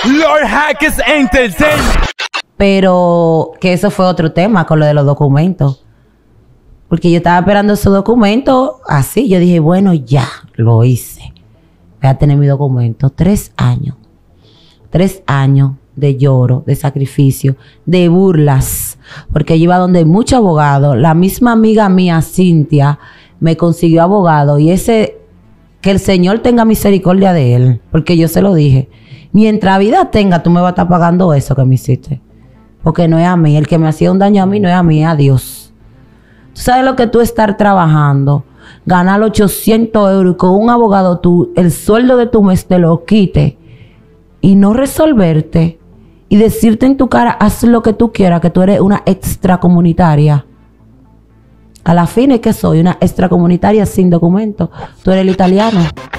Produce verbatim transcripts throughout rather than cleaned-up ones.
Lord Hackers Entertainment. Pero que eso fue otro tema con lo de los documentos. Porque yo estaba esperando esos documentos así. Yo dije, bueno, ya lo hice. Voy a tener mi documento. Tres años. Tres años de lloro, de sacrificio, de burlas. Porque yo iba donde muchos abogados. La misma amiga mía, Cintia, me consiguió abogado. Y ese, que el Señor tenga misericordia de él. Porque yo se lo dije. Mientras vida tenga, tú me vas a estar pagando eso que me hiciste. Porque no es a mí. El que me hacía un daño a mí no es a mí, es a Dios. Tú sabes lo que tú estar trabajando, ganar ochocientos euros y con un abogado tú, el sueldo de tu mes te lo quite y no resolverte y decirte en tu cara, haz lo que tú quieras, que tú eres una extracomunitaria. A la fin es que soy una extracomunitaria sin documento. Tú eres el italiano.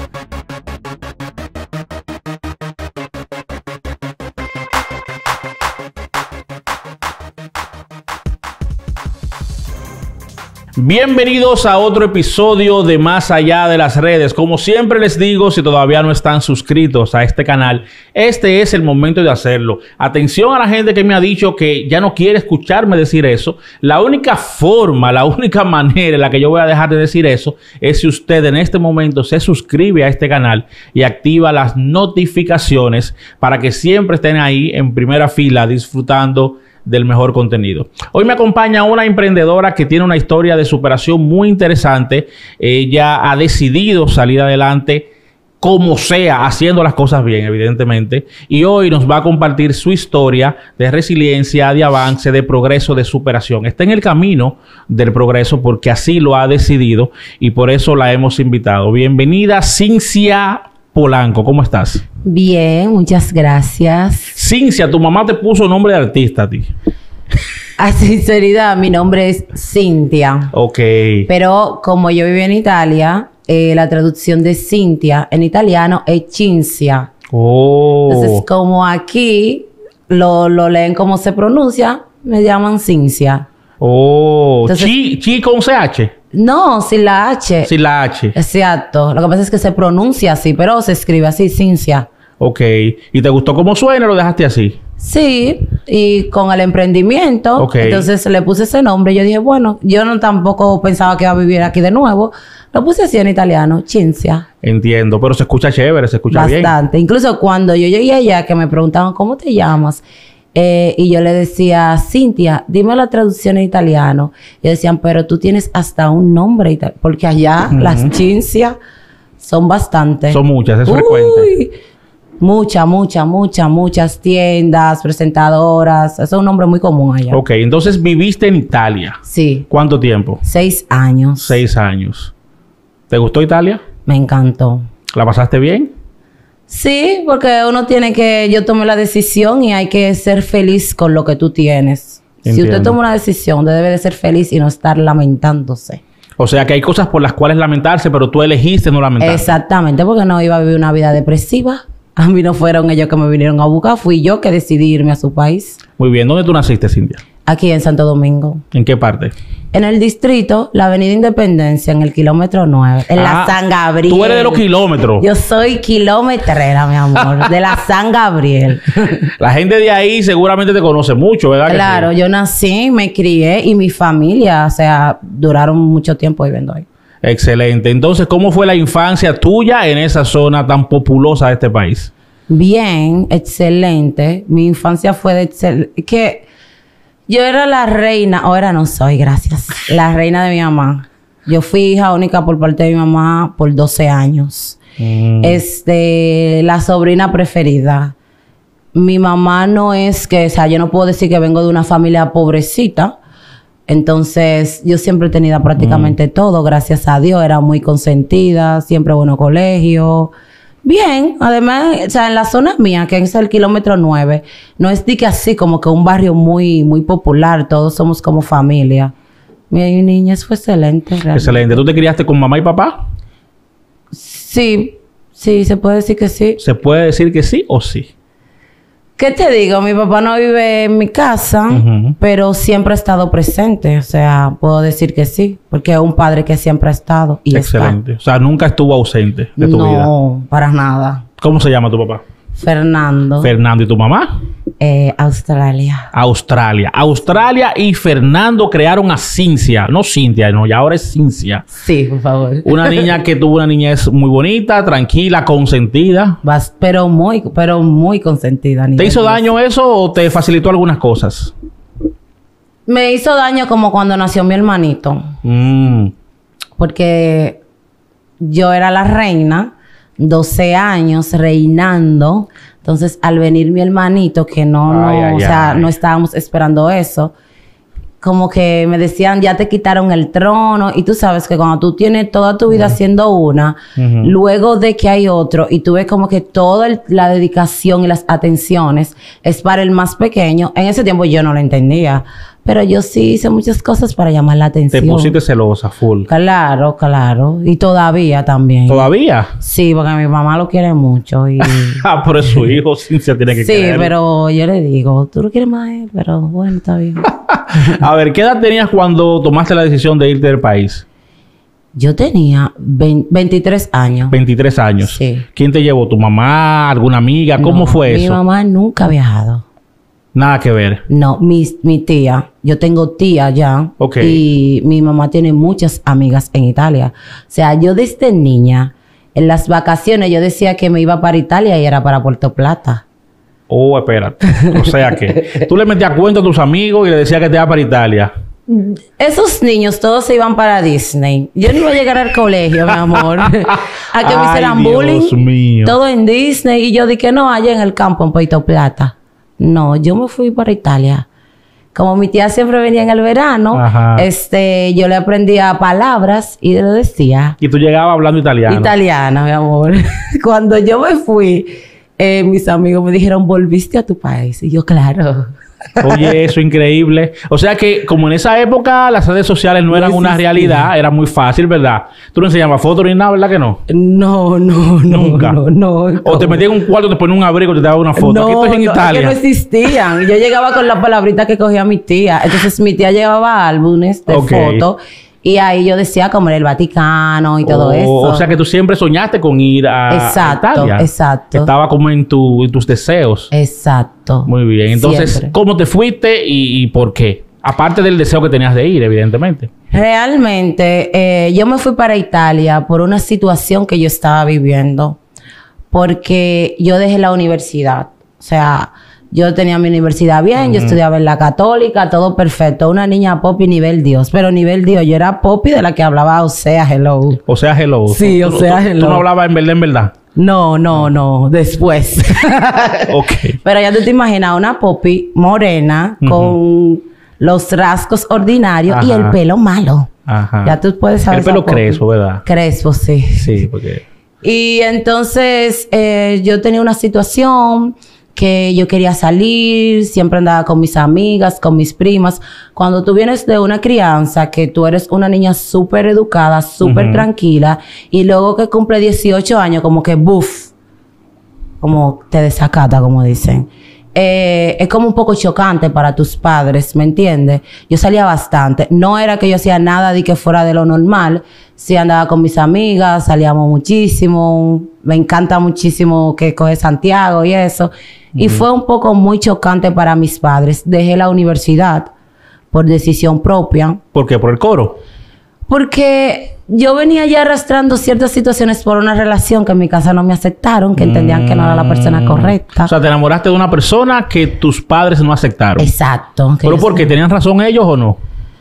Bienvenidos a otro episodio de Más Allá de las Redes. Como siempre les digo, si todavía no están suscritos a este canal, este es el momento de hacerlo. Atención a la gente que me ha dicho que ya no quiere escucharme decir eso. La única forma, la única manera en la que yo voy a dejar de decir eso es si usted en este momento se suscribe a este canal y activa las notificaciones para que siempre estén ahí en primera fila disfrutando del mejor contenido. Hoy me acompaña una emprendedora que tiene una historia de superación muy interesante. Ella ha decidido salir adelante como sea, haciendo las cosas bien, evidentemente. Y hoy nos va a compartir su historia de resiliencia, de avance, de progreso, de superación. Está en el camino del progreso porque así lo ha decidido y por eso la hemos invitado. Bienvenida, Cincia Polanco. ¿Cómo estás? Bien, muchas gracias. Cincia, tu mamá te puso nombre de artista a ti. A sinceridad, mi nombre es Cintia. Ok. Pero como yo vivo en Italia, eh, la traducción de Cintia en italiano es Cincia. Oh. Entonces, como aquí lo, lo leen como se pronuncia, me llaman Cincia. Oh. Entonces, chi, chi con C H. No, sin la H. Sin la H. Exacto. Lo que pasa es que se pronuncia así, pero se escribe así, Cincia. Ok. ¿Y te gustó cómo suena o lo dejaste así? Sí, y con el emprendimiento, Ok. entonces le puse ese nombre. Yo dije, bueno, yo no tampoco pensaba que iba a vivir aquí de nuevo. Lo puse así en italiano, Cincia. Entiendo, pero se escucha chévere, se escucha bien. Bastante. Incluso cuando yo llegué allá, que me preguntaban, ¿cómo te llamas? Eh, y yo le decía, Cintia, dime la traducción en italiano. Y decían, pero tú tienes hasta un nombre italiano. Porque allá Uh-huh. las Cincia son bastantes. Son muchas, es Uy, frecuente. Muchas, muchas, muchas, muchas tiendas, presentadoras. Eso es un nombre muy común allá. Ok, entonces viviste en Italia. Sí. ¿Cuánto tiempo? Seis años. Seis años. ¿Te gustó Italia? Me encantó. ¿La pasaste bien? Sí, porque uno tiene que... Yo tomé la decisión y hay que ser feliz con lo que tú tienes. Entiendo. Si usted toma una decisión, usted debe de ser feliz y no estar lamentándose. O sea que hay cosas por las cuales lamentarse, pero tú elegiste no lamentarte. Exactamente, porque no iba a vivir una vida depresiva. A mí no fueron ellos que me vinieron a buscar. Fui yo que decidí irme a su país. Muy bien. ¿Dónde tú naciste, Cintia? Aquí en Santo Domingo. ¿En qué parte? En el distrito, la Avenida Independencia, en el kilómetro nueve. En la Ah, San Gabriel. Tú eres de los kilómetros. Yo soy kilometrera, mi amor. De la San Gabriel. La gente de ahí seguramente te conoce mucho, ¿verdad? que Claro, sí? yo nací, me crié y mi familia, o sea, duraron mucho tiempo viviendo ahí. Excelente. Entonces, ¿cómo fue la infancia tuya en esa zona tan populosa de este país? Bien, excelente. Mi infancia fue de excelente. Que yo era la reina, ahora no soy, gracias. La reina de mi mamá. Yo fui hija única por parte de mi mamá por doce años. Mm. Este, la sobrina preferida. Mi mamá no es que, o sea, yo no puedo decir que vengo de una familia pobrecita. Entonces, yo siempre he tenido prácticamente mm. todo, gracias a Dios. Era muy consentida, siempre bueno colegio. Bien, además, o sea, en la zona mía, que es el kilómetro nueve, no es de que así como que un barrio muy, muy popular, todos somos como familia. Mi niñez fue excelente, realmente. Excelente. ¿Tú te criaste con mamá y papá? Sí, sí, se puede decir que sí. ¿Se puede decir que sí o sí? ¿Qué te digo? Mi papá no vive en mi casa, uh-huh. pero siempre ha estado presente. O sea, puedo decir que sí, porque es un padre que siempre ha estado y Excelente. está. O sea, nunca estuvo ausente de tu no, vida. No, para nada. ¿Cómo se llama tu papá? Fernando. Fernando, ¿y tu mamá? Eh, Australia. Australia. Australia y Fernando crearon a Cintia. No Cintia, no, ya ahora es Cincia. Sí, por favor. Una niña que tuvo una niñez muy bonita, tranquila, consentida. Vas, pero muy, pero muy consentida. a ¿Te nivel hizo de- daño eso o te facilitó algunas cosas? Me hizo daño como cuando nació mi hermanito. Mm. Porque yo era la reina, doce años reinando. Entonces, al venir mi hermanito, que no, no, Ay, ay, o sea, ay. no estábamos esperando eso, como que me decían, ya te quitaron el trono. Y tú sabes que cuando tú tienes toda tu vida siendo una, Ujú. luego de que hay otro, y tú ves como que toda el- la dedicación y las atenciones es para el más pequeño. En ese tiempo yo no lo entendía, pero yo sí hice muchas cosas para llamar la Te atención. pusiste celosa, full. Claro, claro. Y todavía también. ¿Todavía? Sí, porque mi mamá lo quiere mucho. Y... Ah, pero su hijo Cintia tiene que sí, quererlo. pero yo le digo, tú lo quieres más a él, pero bueno, está bien. A ver, ¿qué edad tenías cuando tomaste la decisión de irte del país? Yo tenía vein- veintitrés años. veintitrés años. Sí. ¿Quién te llevó? ¿Tu mamá? ¿Alguna amiga? ¿Cómo No, fue Mi eso? mamá nunca ha viajado. Nada que ver. No, mi, mi tía. Yo tengo tía ya. Ok. Y mi mamá tiene muchas amigas en Italia. O sea, yo desde niña, en las vacaciones, yo decía que me iba para Italia y era para Puerto Plata. Oh, espérate. O sea que tú le metías cuenta a tus amigos y le decías que te iba para Italia. Esos niños todos se iban para Disney. Yo no iba a llegar al colegio, mi amor. A que me Ay, hicieran Dios bullying. mío. Todo en Disney. Y yo dije, no, allá en el campo, en Puerto Plata. No, yo me fui para Italia. Como mi tía siempre venía en el verano, Ajá. este, yo le aprendía palabras y lo decía. Y tú llegabas hablando italiano. Italiana, mi amor. Cuando yo me fui, eh, mis amigos me dijeron, ¿volviste a tu país? Y yo, claro. Oye, eso increíble. O sea que como en esa época las redes sociales no eran No una existían. realidad, era muy fácil, ¿verdad? Tú no enseñabas fotos ni nada, ¿verdad que no? No, no, no. Nunca. No, no. O te metías en un cuarto, te ponían un abrigo y te daban una foto. Aquí estoy en no, Italia. Es que no existían. Yo llegaba con la palabrita que cogía mi tía. Entonces mi tía llevaba álbumes de Ok. fotos y ahí yo decía como era el Vaticano y todo Oh, eso. O sea que tú siempre soñaste con ir a, a Exacto, Italia. exacto. Estaba como en, tu, en tus deseos. Exacto. Muy bien. Entonces, Siempre. ¿cómo te fuiste y, y por qué? Aparte del deseo que tenías de ir, evidentemente. Realmente, eh, yo me fui para Italia por una situación que yo estaba viviendo. Porque yo dejé la universidad. O sea, yo tenía mi universidad bien, yo estudiaba en la católica, todo perfecto. Una niña popi nivel Dios. Pero nivel Dios, yo era popi de la que hablaba, o sea, hello. O sea, hello. Sí, Tú- o tú- sea, tú- hello. Tú no hablabas en verdad, en verdad. No, no, no, después. Ok. Pero ya tú te imaginas una popi morena con los rasgos ordinarios y Ajá. el pelo malo. Ajá. Ya tú puedes saber. El esa pelo popi. crespo, ¿verdad? Crespo, sí. Sí, porque... Y entonces eh, yo tenía una situación que yo quería salir, siempre andaba con mis amigas, con mis primas. Cuando tú vienes de una crianza, que tú eres una niña súper educada, súper Ujú. tranquila, y luego que cumple dieciocho años, como que buf, como te desacata, como dicen. Eh, es como un poco chocante para tus padres, ¿me entiendes? Yo salía bastante. No era que yo hacía nada de que fuera de lo normal. Sí andaba con mis amigas, salíamos muchísimo. Me encanta muchísimo que coge Santiago y eso. Y fue un poco muy chocante para mis padres. Dejé la universidad por decisión propia. ¿Por qué? ¿Por el coro? Porque yo venía ya arrastrando ciertas situaciones por una relación que en mi casa no me aceptaron, que entendían que no era la persona correcta. O sea, te enamoraste de una persona que tus padres no aceptaron. Exacto. que ¿Pero yo por qué? sé. ¿Tenían razón ellos o no?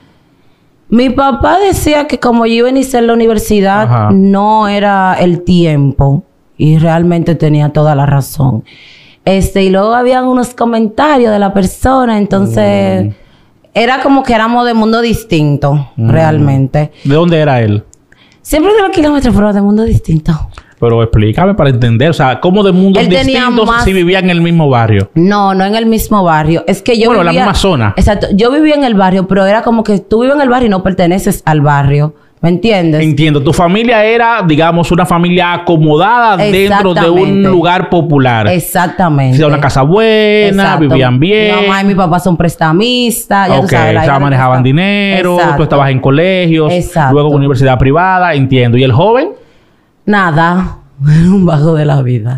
Mi papá decía que como yo iba a iniciar la universidad, Ajá. no era el tiempo. Y realmente tenía toda la razón. Este, y luego habían unos comentarios de la persona, entonces... Mm. Era como que éramos de mundo distinto, realmente. ¿De dónde era él? Siempre de los kilómetros, pero de mundo distinto. Pero explícame para entender. O sea, ¿cómo de mundos Él tenía distintos más- si vivían en el mismo barrio? No, no en el mismo barrio. Es que yo Bueno, en la vivía... misma zona. Exacto. Yo vivía en el barrio, pero era como que tú vives en el barrio y no perteneces al barrio. ¿Me entiendes? Entiendo. Tu familia era, digamos, una familia acomodada dentro de un Exactamente. lugar popular. Exactamente. Era una casa buena, Exacto. vivían bien. Mi mamá y mi papá son prestamistas. Ya Ok, tú sabes, la o sea, vida manejaban presta- dinero, Exacto. tú estabas en colegios, Exacto. luego universidad privada, entiendo. ¿Y el joven? Nada. Un bajo de la vida.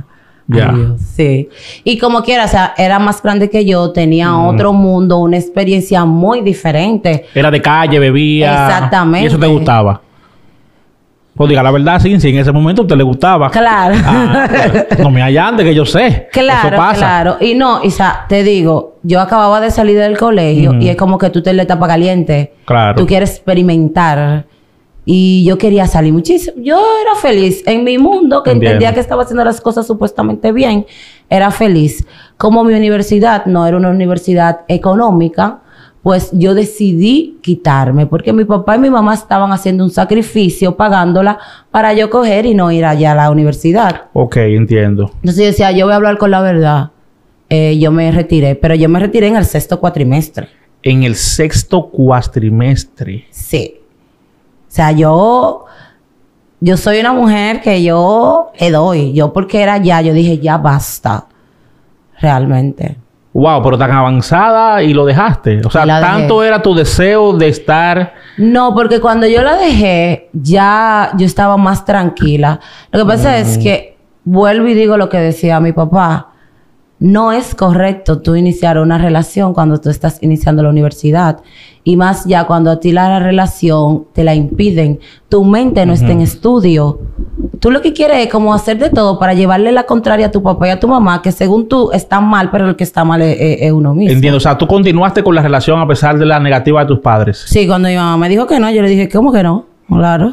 Ya. Adiós. Sí. Y como quiera, o sea, era más grande que yo, tenía Mm. otro mundo, una experiencia muy diferente. Era de calle, bebía. Exactamente. ¿Y eso te gustaba? Pues diga la verdad, sí, sí, en ese momento a usted le gustaba. Claro. Ah, pues, no me allande, que yo sé. Claro, Eso pasa. claro. Y no, y, o sea, te digo, yo acababa de salir del colegio Ujú. y es como que tú te le etapa caliente. Claro. Tú quieres experimentar. Y yo quería salir muchísimo. Yo era feliz en mi mundo, que Entiendo. entendía que estaba haciendo las cosas supuestamente bien. Era feliz. Como mi universidad no era una universidad económica, pues yo decidí quitarme, porque mi papá y mi mamá estaban haciendo un sacrificio pagándola para yo coger y no ir allá a la universidad. Ok, entiendo. Entonces yo decía, yo voy a hablar con la verdad. Eh, yo me retiré, pero yo me retiré en el sexto cuatrimestre. En el sexto cuatrimestre. Sí. O sea, yo, yo soy una mujer que yo le doy. Yo porque era ya, yo dije, ya basta. Realmente. Wow, pero tan avanzada y lo dejaste. O sea, La dejé. tanto era tu deseo de estar. No, porque cuando yo la dejé, ya yo estaba más tranquila. Lo que pasa es que vuelvo y digo lo que decía mi papá. No es correcto tú iniciar una relación cuando tú estás iniciando la universidad. Y más ya cuando a ti la relación te la impiden. Tu mente no está en estudio. Tú lo que quieres es como hacer de todo para llevarle la contraria a tu papá y a tu mamá, que según tú están mal, pero el que está mal es, es- es uno mismo. Entiendo. O sea, tú continuaste con la relación a pesar de la negativa de tus padres. Sí, cuando mi mamá me dijo que no, yo le dije, ¿cómo que no? Claro.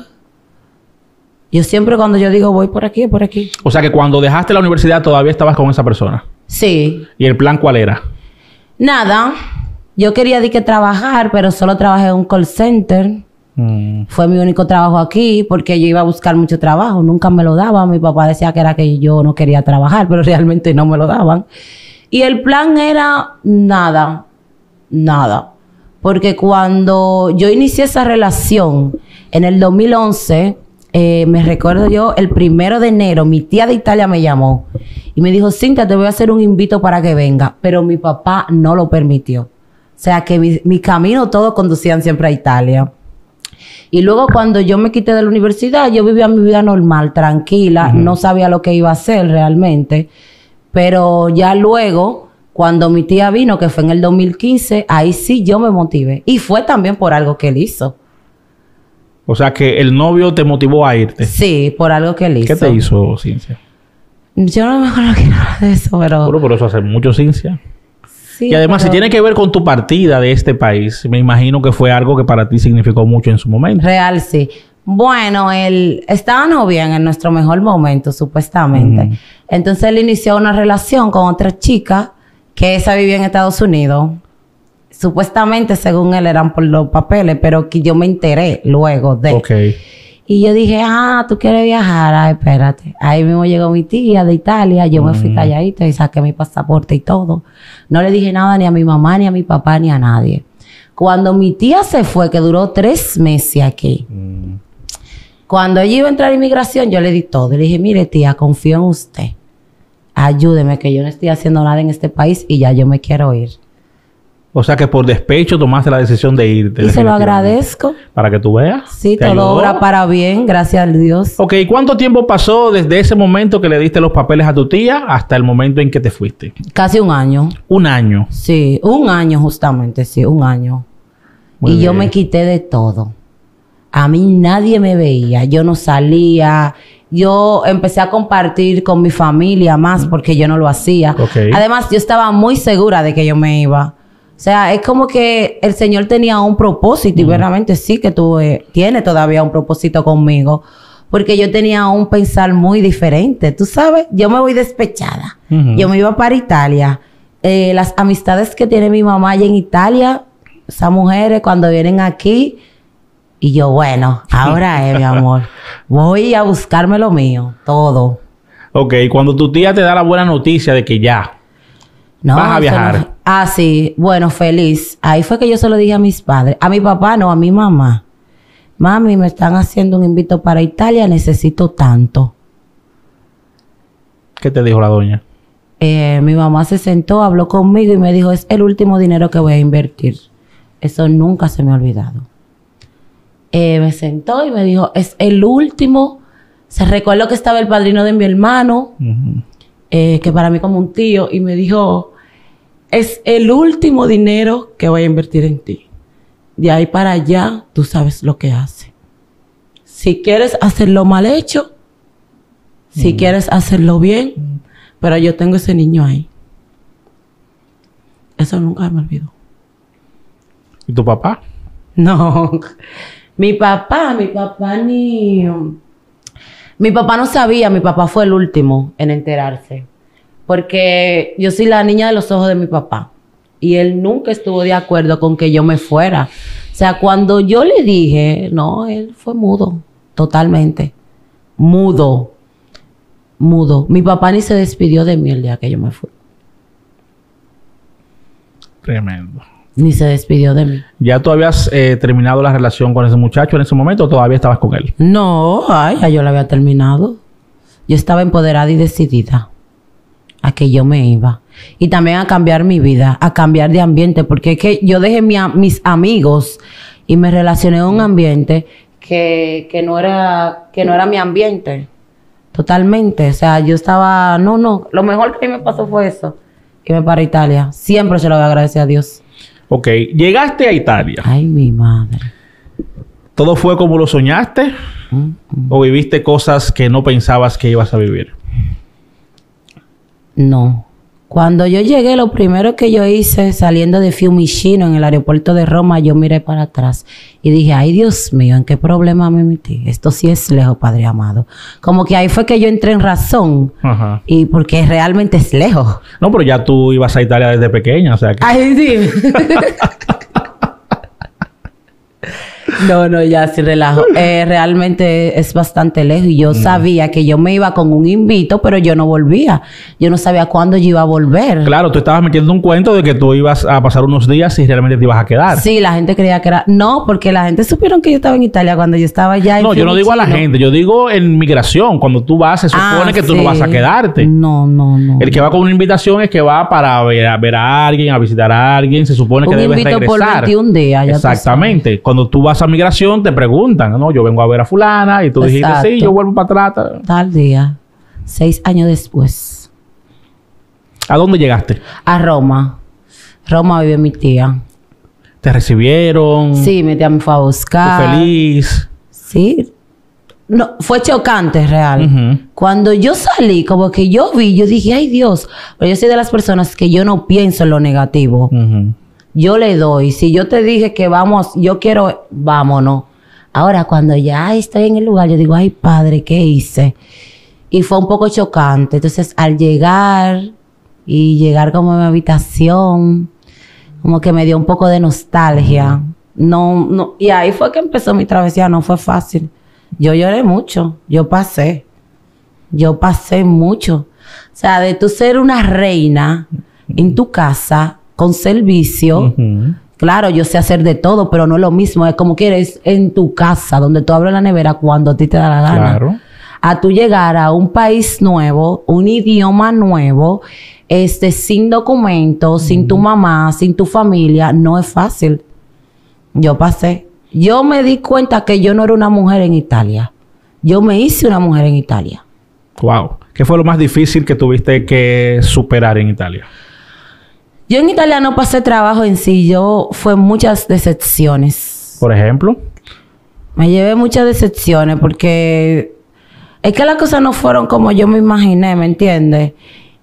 Yo siempre cuando yo digo voy por aquí, por aquí. O sea, que cuando dejaste la universidad todavía estabas con esa persona. Sí. ¿Y el plan cuál era? Nada. Yo quería de que trabajar, pero solo trabajé en un call center. Mm. Fue mi único trabajo aquí porque yo iba a buscar mucho trabajo. Nunca me lo daban. Mi papá decía que era que yo no quería trabajar, pero realmente no me lo daban. Y el plan era nada. Nada. Porque cuando yo inicié esa relación en el dos mil once, eh, me recuerdo yo, el primero de enero, mi tía de Italia me llamó y me dijo, Cintia, te voy a hacer un invito para que venga. Pero mi papá no lo permitió. O sea que mi, mi camino todos conducían siempre a Italia. Y luego cuando yo me quité de la universidad, yo vivía mi vida normal, tranquila, Ujú. no sabía lo que iba a hacer realmente. Pero ya luego, cuando mi tía vino, que fue en el dos mil quince, ahí sí yo me motivé. Y fue también por algo que él hizo. O sea, que el novio te motivó a irte. Sí, por algo que él hizo. ¿Qué te hizo, Cincia? Yo no me acuerdo que nada de eso, pero... Puro, por eso hace mucho, Cincia. sí, Y además, pero si tiene que ver con tu partida de este país, me imagino que fue algo que para ti significó mucho en su momento. Real, sí. Bueno, él... Estábamos bien en nuestro mejor momento, supuestamente. Ujú. Entonces, él inició una relación con otra chica que esa vivía en Estados Unidos. Supuestamente, según él, eran por los papeles, pero que yo me enteré luego de... Ok. Y yo dije, ah, tú quieres viajar, ah, espérate. Ahí mismo llegó mi tía de Italia, yo me fui Mm. calladita y saqué mi pasaporte y todo. No le dije nada ni a mi mamá, ni a mi papá, ni a nadie. Cuando mi tía se fue, que duró tres meses aquí, Mm. cuando ella iba a entrar a inmigración, yo le di todo. Le dije, mire tía, confío en usted. Ayúdeme, que yo no estoy haciendo nada en este país y ya yo me quiero ir. O sea, que por despecho tomaste la decisión de irte. Y se lo definitivamente. agradezco. Para que tú veas. Sí, ¿Te todo ayudó? obra para bien, gracias a Dios. Ok, ¿cuánto tiempo pasó desde ese momento que le diste los papeles a tu tía hasta el momento en que te fuiste? Casi un año. Un año. Sí, un año justamente, sí, un año. Muy y yo bien. me quité de todo. A mí nadie me veía, yo no salía. Yo empecé a compartir con mi familia más porque yo no lo hacía. Ok. Además, yo estaba muy segura de que yo me iba. O sea, es como que el Señor tenía un propósito y verdaderamente sí que tuve, tiene todavía un propósito conmigo. Porque yo tenía un pensar muy diferente. Tú sabes, yo me voy despechada. Ujú. Yo me iba para Italia. Eh, las amistades que tiene mi mamá allá en Italia, esas mujeres cuando vienen aquí, y yo, bueno, ahora es, mi amor. Voy a buscarme lo mío, todo. Ok, cuando tu tía te da la buena noticia de que ya. No, Vas a eso viajar. no- ah, sí. Bueno, feliz. Ahí fue que yo se lo dije a mis padres. A mi papá, no, a mi mamá. Mami, me están haciendo un invito para Italia. Necesito tanto. ¿Qué te dijo la doña? Eh, mi mamá se sentó, habló conmigo y me dijo, es el último dinero que voy a invertir. Eso nunca se me ha olvidado. Eh, me sentó y me dijo, es el último. Se recuerdo que estaba el padrino de mi hermano. Ujú. eh, que para mí como un tío, y me dijo, es el último dinero que voy a invertir en ti. De ahí para allá, tú sabes lo que hace. Si quieres hacerlo mal hecho, si mm. quieres hacerlo bien, mm. pero yo tengo ese niño ahí. Eso nunca me olvidó. ¿Y tu papá? No. Mi papá, mi papá ni... Mi papá no sabía, mi papá fue el último en enterarse. Porque yo soy la niña de los ojos de mi papá. Y él nunca estuvo de acuerdo con que yo me fuera. O sea, cuando yo le dije, no, él fue mudo. Totalmente. Mudo. Mudo. Mi papá ni se despidió de mí el día que yo me fui. Tremendo. Ni se despidió de mí. ¿Ya tú habías eh, terminado la relación con ese muchacho en ese momento o todavía estabas con él? No, ay, ya yo la había terminado. Yo estaba empoderada y decidida a que yo me iba. Y también a cambiar mi vida, a cambiar de ambiente. Porque es que yo dejé mi, mis amigos y me relacioné en un ambiente que, que, no era, que no era mi ambiente. Totalmente. O sea, yo estaba... No, no. Lo mejor que a mí me pasó fue eso. Que me paré a Italia. Siempre se lo voy a agradecer a Dios. Ok. Llegaste a Italia. Ay, mi madre. ¿Todo fue como lo soñaste? Mm-hmm. ¿O viviste cosas que no pensabas que ibas a vivir? No. Cuando yo llegué, lo primero que yo hice saliendo de Fiumicino en el aeropuerto de Roma, yo miré para atrás y dije, ay Dios mío, ¿en qué problema me metí? Esto sí es lejos, Padre amado. Como que ahí fue que yo entré en razón. Ajá. Y porque realmente es lejos. No, pero ya tú ibas a Italia desde pequeña, o sea que... Ay, sí. No, no, ya sin relajo. Eh, realmente es bastante lejos y yo mm. sabía que yo me iba con un invito, pero yo no volvía. Yo no sabía cuándo yo iba a volver. Claro, tú estabas metiendo un cuento de que tú ibas a pasar unos días y realmente te ibas a quedar. Sí, la gente creía que era... No, porque la gente supieron que yo estaba en Italia cuando yo estaba ya en No, yo no digo a la gente. Yo digo en migración. Cuando tú vas, se supone ah, que tú sí. no vas a quedarte. No, no, no. El que va con una invitación es que va para ver a, ver a alguien, a visitar a alguien. Se supone que debes regresar. Un invito por veintiún días. Exactamente. Cuando tú vas a migración, te preguntan, ¿no? Yo vengo a ver a fulana y tú Exacto. dijiste, sí, yo vuelvo para atrás. Tal día. Seis años después. ¿A dónde llegaste? A Roma. Roma vive mi tía. ¿Te recibieron? Sí, mi tía me fue a buscar. ¿Tú feliz? Sí. No, fue chocante, real. Uh-huh. Cuando yo salí, como que yo vi, yo dije, ay Dios. Pero yo soy de las personas que yo no pienso en lo negativo. Uh-huh. Yo le doy. Si yo te dije que vamos, yo quiero, vámonos. Ahora, cuando ya estoy en el lugar, yo digo, ay, padre, ¿qué hice? Y fue un poco chocante. Entonces, al llegar y llegar como a mi habitación, como que me dio un poco de nostalgia. No, no. Y ahí fue que empezó mi travesía. No fue fácil. Yo lloré mucho. Yo pasé. Yo pasé mucho. O sea, de tú ser una reina en tu casa, con servicio. Uh-huh. Claro, yo sé hacer de todo, pero no es lo mismo. Es como quieres en tu casa, donde tú abres la nevera cuando a ti te da la gana. Claro. A tú llegar a un país nuevo, un idioma nuevo, este, sin documentos, uh-huh. sin tu mamá, sin tu familia, no es fácil. Yo pasé. Yo me di cuenta que yo no era una mujer en Italia. Yo me hice una mujer en Italia. Wow. ¿Qué fue lo más difícil que tuviste que superar en Italia? Yo en Italia no pasé trabajo en sí. Yo fue muchas decepciones. ¿Por ejemplo? Me llevé muchas decepciones porque es que las cosas no fueron como yo me imaginé, ¿me entiendes?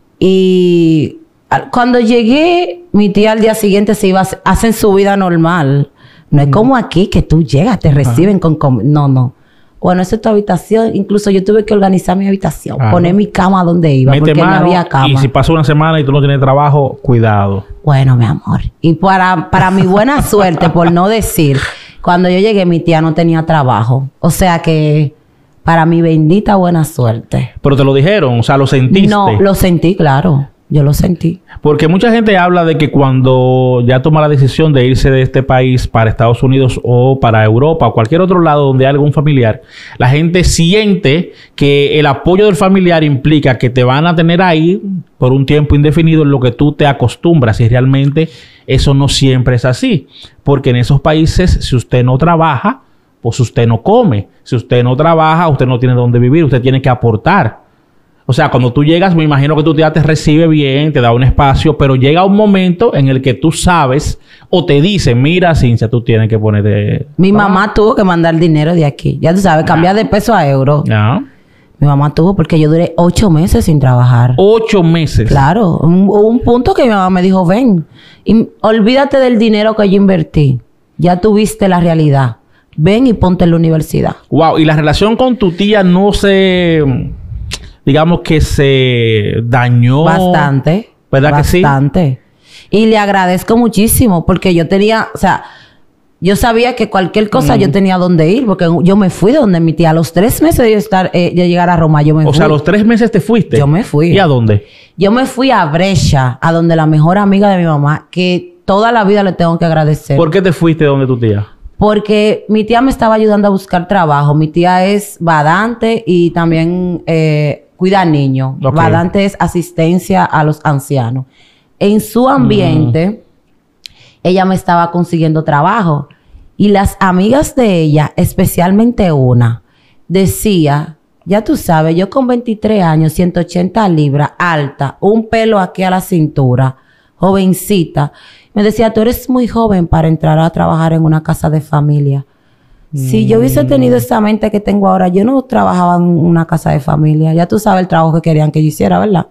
Y cuando llegué, mi tía al día siguiente se iba a hacer su vida normal. No mm. es como aquí que tú llegas, te reciben Ajá. con... con no, no. Bueno, esa es tu habitación. Incluso yo tuve que organizar mi habitación. Claro. Poner mi cama donde iba. Mete porque mano, no había cama. Y si pasa una semana y tú no tienes trabajo, cuidado. Bueno, mi amor. Y para, para mi buena suerte, por no decir, cuando yo llegué, mi tía no tenía trabajo. O sea que, para mi bendita buena suerte. Pero te lo dijeron, o sea, ¿lo sentiste? No, lo sentí, claro. Yo lo sentí. Porque mucha gente habla de que cuando ya toma la decisión de irse de este país para Estados Unidos o para Europa o cualquier otro lado donde hay algún familiar, la gente siente que el apoyo del familiar implica que te van a tener ahí por un tiempo indefinido en lo que tú te acostumbras. Y realmente eso no siempre es así. Porque en esos países, si usted no trabaja, pues usted no come. Si usted no trabaja, usted no tiene dónde vivir. Usted tiene que aportar. O sea, cuando tú llegas, me imagino que tu tía te recibe bien, te da un espacio, pero llega un momento en el que tú sabes o te dicen, mira, Cintia, tú tienes que ponerte... Mi mamá tuvo que mandar dinero de aquí. Ya tú sabes, cambiar de peso a euro. ¿No? Mi mamá tuvo porque yo duré ocho meses sin trabajar. Ocho meses. Claro. Un, un punto que mi mamá me dijo, ven, y olvídate del dinero que yo invertí. Ya tuviste la realidad. Ven y ponte en la universidad. Wow. Y la relación con tu tía no se... digamos que se dañó. Bastante. ¿Verdad que sí? Bastante. Y le agradezco muchísimo porque yo tenía, o sea, yo sabía que cualquier cosa mm. yo tenía donde ir porque yo me fui de donde mi tía. A los tres meses de yo estar, eh, de llegar a Roma, yo me o fui. O sea, a los tres meses te fuiste. Yo me fui. ¿Y a dónde? Yo me fui a Brescia, a donde la mejor amiga de mi mamá, que toda la vida le tengo que agradecer. ¿Por qué te fuiste de donde tu tía? Porque mi tía me estaba ayudando a buscar trabajo. Mi tía es badante y también eh, cuida niños. Okay. Badante es asistencia a los ancianos. En su ambiente, mm. ella me estaba consiguiendo trabajo. Y las amigas de ella, especialmente una, decía, ya tú sabes, yo con veintitrés años, ciento ochenta libras, alta, un pelo aquí a la cintura, jovencita. Me decía, tú eres muy joven para entrar a trabajar en una casa de familia. Mm. Si yo hubiese tenido esa mente que tengo ahora, yo no trabajaba en una casa de familia. Ya tú sabes el trabajo que querían que yo hiciera, ¿verdad?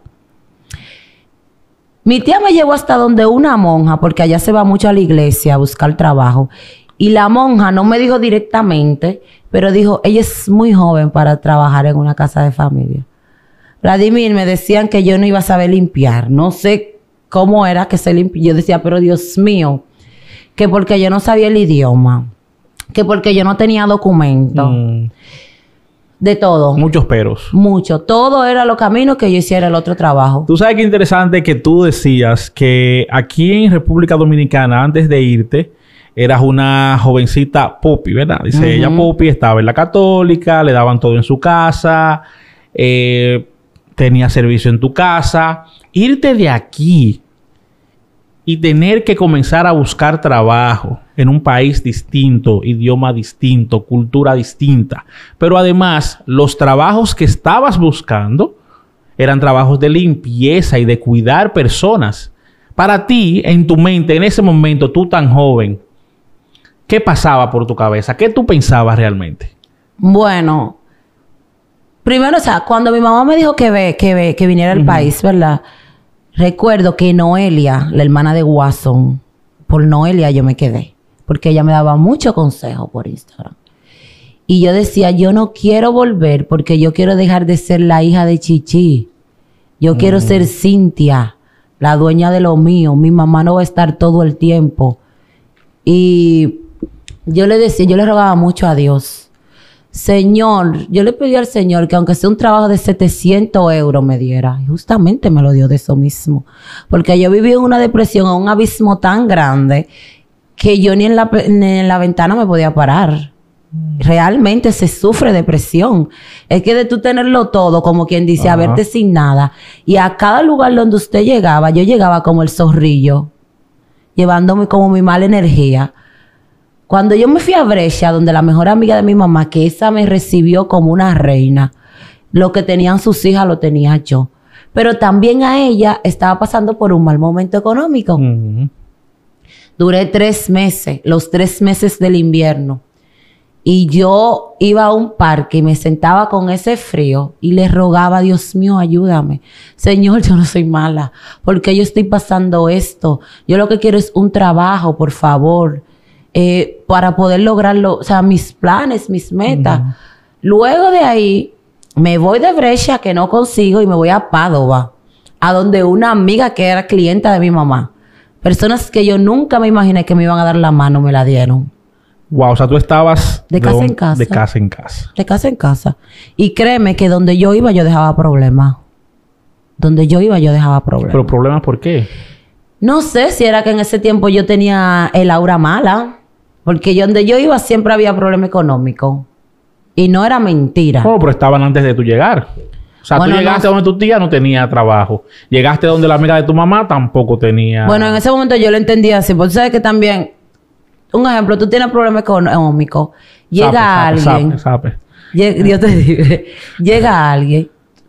Mi tía me llevó hasta donde una monja, porque allá se va mucho a la iglesia a buscar trabajo. Y la monja no me dijo directamente, pero dijo, ella es muy joven para trabajar en una casa de familia. Vladimir, me decían que yo no iba a saber limpiar. No sé cómo era que se limpia. Yo decía, pero Dios mío, que porque yo no sabía el idioma, que porque yo no tenía documento, mm. de todo. Muchos peros. Mucho. Todo era los caminos que yo hiciera el otro trabajo. Tú sabes qué interesante que tú decías que aquí en República Dominicana, antes de irte, eras una jovencita Popi, ¿verdad? Dice, uh-huh. ella Popi estaba en la católica, le daban todo en su casa, eh, tenía servicio en tu casa. Irte de aquí y tener que comenzar a buscar trabajo en un país distinto, idioma distinto, cultura distinta. Pero además, los trabajos que estabas buscando eran trabajos de limpieza y de cuidar personas. Para ti, en tu mente, en ese momento, tú tan joven, ¿qué pasaba por tu cabeza? ¿Qué tú pensabas realmente? Bueno, primero, o sea, cuando mi mamá me dijo que ve, que ve, que viniera al uh-huh. país, ¿verdad? Recuerdo que Noelia, la hermana de Watson, por Noelia yo me quedé. Porque ella me daba mucho consejo por Instagram. Y yo decía, yo no quiero volver porque yo quiero dejar de ser la hija de Chichi. Yo mm. quiero ser Cintia, la dueña de lo mío. Mi mamá no va a estar todo el tiempo. Y yo le decía, yo le rogaba mucho a Dios. Señor, yo le pedí al Señor que aunque sea un trabajo de setecientos euros me diera. Y justamente me lo dio de eso mismo. Porque yo viví en una depresión, en un abismo tan grande que yo ni en la, ni en la ventana me podía parar. Realmente se sufre depresión. Es que de tú tenerlo todo, como quien dice, Ajá. a verte sin nada. Y a cada lugar donde usted llegaba, yo llegaba como el zorrillo, llevándome como mi mala energía. Cuando yo me fui a Brescia, donde la mejor amiga de mi mamá, que esa me recibió como una reina, lo que tenían sus hijas lo tenía yo. Pero también a ella estaba pasando por un mal momento económico. Uh-huh. Duré tres meses, los tres meses del invierno. Y yo iba a un parque y me sentaba con ese frío y le rogaba, Dios mío, ayúdame. Señor, yo no soy mala. porque yo estoy pasando esto? Yo lo que quiero es un trabajo, por favor. Eh, para poder lograrlo, o sea, mis planes, mis metas. Uh-huh. Luego de ahí, me voy de Brescia, que no consigo, y me voy a Padova, a donde una amiga que era clienta de mi mamá. Personas que yo nunca me imaginé que me iban a dar la mano, me la dieron. Wow, o sea, tú estabas... De casa de, en casa. De casa en casa. De casa en casa. Y créeme que donde yo iba, yo dejaba problemas. Donde yo iba, yo dejaba problemas. ¿Pero problemas por qué? No sé si era que en ese tiempo yo tenía el aura mala. Porque yo, donde yo iba siempre había problema económico. Y no era mentira. Oh, pero estaban antes de tu llegar. O sea, bueno, tú llegaste no, donde tu tía no tenía trabajo. Llegaste donde la amiga de tu mamá tampoco tenía... Bueno, en ese momento yo lo entendía así. Porque tú sabes que también... Un ejemplo, tú tienes problema económico. Llega sape, alguien... Sape, sape. Llega, Dios te diga. Llega alguien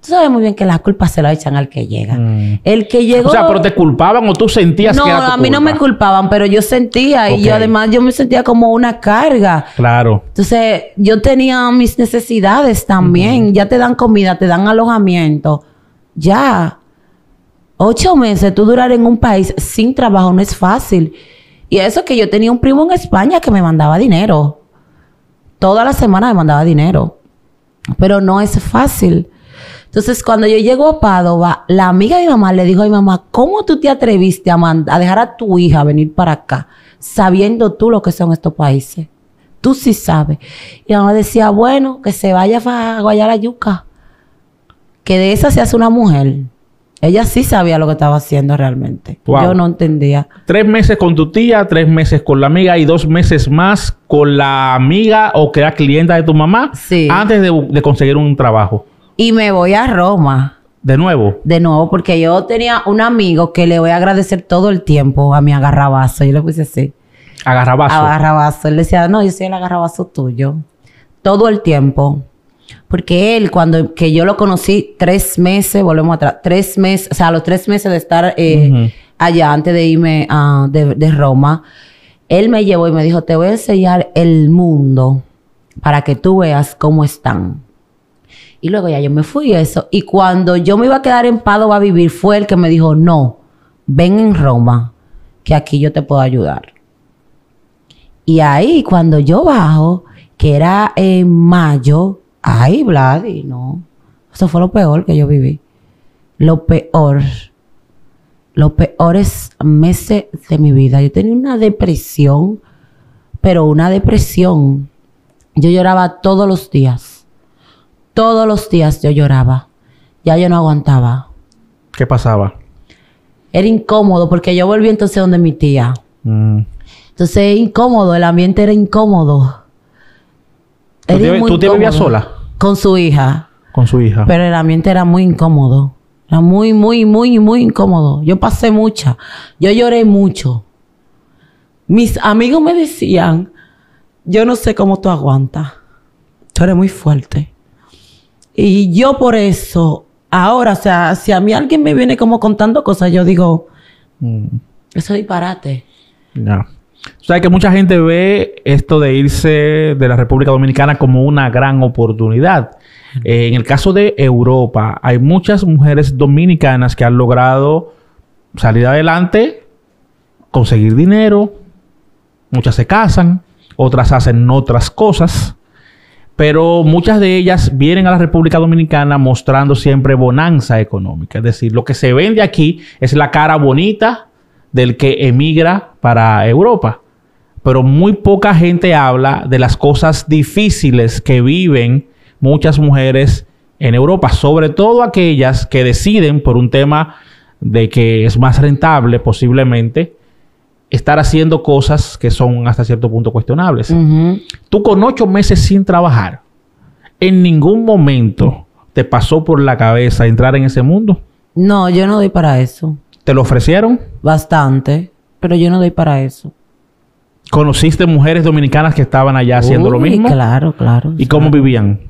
Tú sabes muy bien que las culpas se las echan al que llega. Mm. El que llegó... O sea, pero te culpaban o tú sentías no, que era tu a mí no culpa? me culpaban, pero yo sentía y Ok. yo además yo me sentía como una carga. Claro. Entonces, yo tenía mis necesidades también. Uh-huh. Ya te dan comida, te dan alojamiento. Ya. Ocho meses tú durar en un país sin trabajo no es fácil. Y eso que yo tenía un primo en España que me mandaba dinero. Toda la semana me mandaba dinero. Pero no es fácil. Entonces, cuando yo llego a Padova, la amiga de mi mamá le dijo a mi mamá, ¿cómo tú te atreviste a, a dejar a tu hija venir para acá, sabiendo tú lo que son estos países? Tú sí sabes. Y mi mamá decía, bueno, que se vaya a guayar la yuca. Que de esa se hace una mujer. Ella sí sabía lo que estaba haciendo realmente. Wow. Yo no entendía. Tres meses con tu tía, tres meses con la amiga y dos meses más con la amiga o que era clienta de tu mamá. Sí. Antes de, de conseguir un trabajo. Y me voy a Roma. ¿De nuevo? De nuevo, porque yo tenía un amigo que le voy a agradecer todo el tiempo a mi agarrabazo. Yo le puse así. Agarrabazo. Agarrabazo. Él decía, no, yo soy el agarrabazo tuyo. Todo el tiempo. Porque él, cuando que yo lo conocí, tres meses, volvemos atrás, tres meses, o sea, a los tres meses de estar eh, uh-huh. allá, antes de irme uh, de, de Roma, él me llevó y me dijo, te voy a enseñar el mundo para que tú veas cómo están. Y luego ya yo me fui eso. Y cuando yo me iba a quedar en Padova a vivir, fue el que me dijo, no, ven en Roma, que aquí yo te puedo ayudar. Y ahí, cuando yo bajo, que era en mayo, ay, Vladi, no. Eso fue lo peor que yo viví. Lo peor. Los peores meses de mi vida. Yo tenía una depresión, pero una depresión. Yo lloraba todos los días. Todos los días yo lloraba. Ya yo no aguantaba. ¿Qué pasaba? Era incómodo porque yo volví entonces donde mi tía. Mm. Entonces incómodo, el ambiente era incómodo. ¿Tú, te, ¿tú te vivías sola? Con su hija. Con su hija. Pero el ambiente era muy incómodo. Era muy, muy, muy, muy incómodo. Yo pasé mucha. Yo lloré mucho. Mis amigos me decían, yo no sé cómo tú aguantas. Tú eres muy fuerte. Y yo por eso, ahora, o sea, si a mí alguien me viene como contando cosas, yo digo, mm. eso es disparate. Ya. O sea, que mucha gente ve esto de irse de la República Dominicana como una gran oportunidad. Eh, en el caso de Europa, hay muchas mujeres dominicanas que han logrado salir adelante, conseguir dinero. Muchas se casan, otras hacen otras cosas. Pero muchas de ellas vienen a la República Dominicana mostrando siempre bonanza económica. Es decir, lo que se vende aquí es la cara bonita del que emigra para Europa. Pero muy poca gente habla de las cosas difíciles que viven muchas mujeres en Europa. Sobre todo aquellas que deciden, por un tema de que es más rentable posiblemente, estar haciendo cosas que son hasta cierto punto cuestionables. Uh-huh. Tú con ocho meses sin trabajar, ¿en ningún momento te pasó por la cabeza entrar en ese mundo? No, yo no doy para eso. ¿Te lo ofrecieron? Bastante, pero yo no doy para eso. ¿Conociste mujeres dominicanas que estaban allá haciendo Uy, lo mismo? Claro, claro. ¿Y cómo claro. vivían?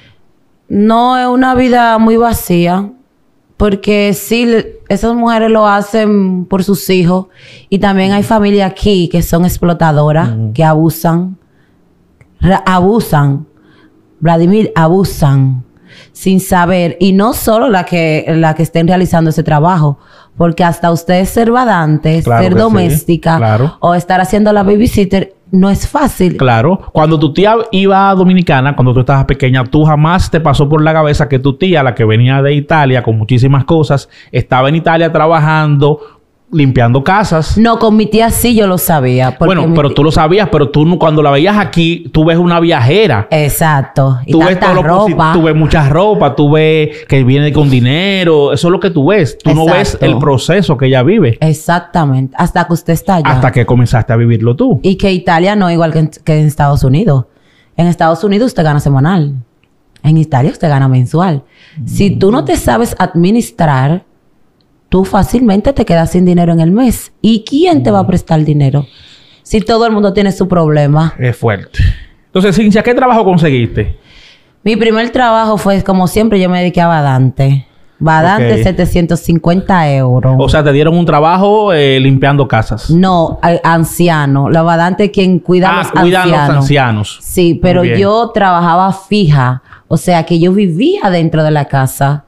No, es una vida muy vacía. Porque sí, esas mujeres lo hacen por sus hijos. Y también hay familias aquí que son explotadoras, uh-huh. que abusan. Re- abusan. Vladimir, abusan. Sin saber. Y no solo la que, la que estén realizando ese trabajo. Porque hasta usted ser badante, claro ser doméstica, sí. claro. o estar haciendo la babysitter, no es fácil. Claro. Cuando tu tía iba a Dominicana, cuando tú estabas pequeña, tú jamás te pasó por la cabeza que tu tía, la que venía de Italia con muchísimas cosas, estaba en Italia trabajando, limpiando casas. No, con mi tía sí yo lo sabía. Bueno, pero tú lo sabías, pero tú no, cuando la veías aquí, tú ves una viajera. Exacto. Y tú ves todo lo ropa. Tú ves mucha ropa, tú ves que viene con dinero. Eso es lo que tú ves. Tú Exacto. no ves el proceso que ella vive. Exactamente. Hasta que usted está allá. Hasta que comenzaste a vivirlo tú. Y que Italia no es igual que en, que en Estados Unidos. En Estados Unidos usted gana semanal. En Italia usted gana mensual. Mm. Si tú no te sabes administrar, tú fácilmente te quedas sin dinero en el mes. ¿Y quién te va a prestar dinero? Si todo el mundo tiene su problema. Es fuerte. Entonces, Cintia, ¿qué trabajo conseguiste? Mi primer trabajo fue, como siempre, yo me dediqué a Badante. Badante, Ok. setecientos cincuenta euros. O sea, te dieron un trabajo eh, limpiando casas. No, a- anciano. La Badante es quien cuida a Ah, los cuidan ancianos. los ancianos. Sí, pero Muy bien. yo trabajaba fija. O sea, que yo vivía dentro de la casa.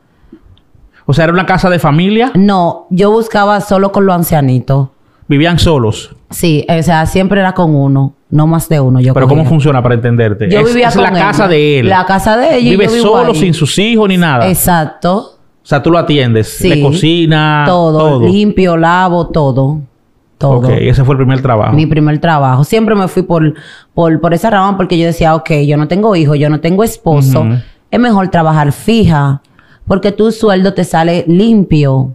O sea, era una casa de familia. No, yo buscaba solo con los ancianitos. Vivían solos. Sí, o sea, siempre era con uno. No más de uno. Yo Pero ¿cómo cogía. funciona para entenderte? Yo es, vivía es con la él. casa de él. La casa de ella. y Vive yo vivo solo, ahí. sin sus hijos ni nada. Exacto. O sea, tú lo atiendes. Sí. Le cocina. Todo. Limpio, lavo, todo. Todo. Ok, ese fue el primer trabajo. Mi primer trabajo. Siempre me fui por, por, por esa rama porque yo decía, ok, yo no tengo hijos, yo no tengo esposo. Ujú. Es mejor trabajar fija porque tu sueldo te sale limpio.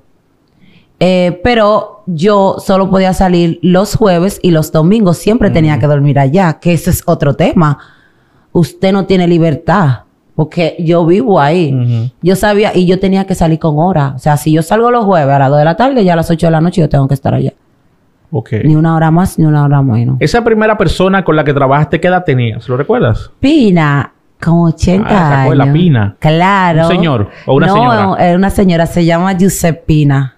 Eh, pero yo solo podía salir los jueves y los domingos. Siempre tenía que dormir allá, que ese es otro tema. Usted no tiene libertad porque yo vivo ahí. Ujú. Yo sabía y yo tenía que salir con hora. O sea, si yo salgo los jueves a las dos de la tarde, ya a las ocho de la noche yo tengo que estar allá. Ok. Ni una hora más, ni una hora menos. Esa primera persona con la que trabajaste, ¿qué edad tenías? ¿Lo recuerdas? Pina, con ochenta Ah, ¿se acuerda? años. Pina. Claro. ¿Un señor o una no, señora? es una señora, se llama Giuseppina.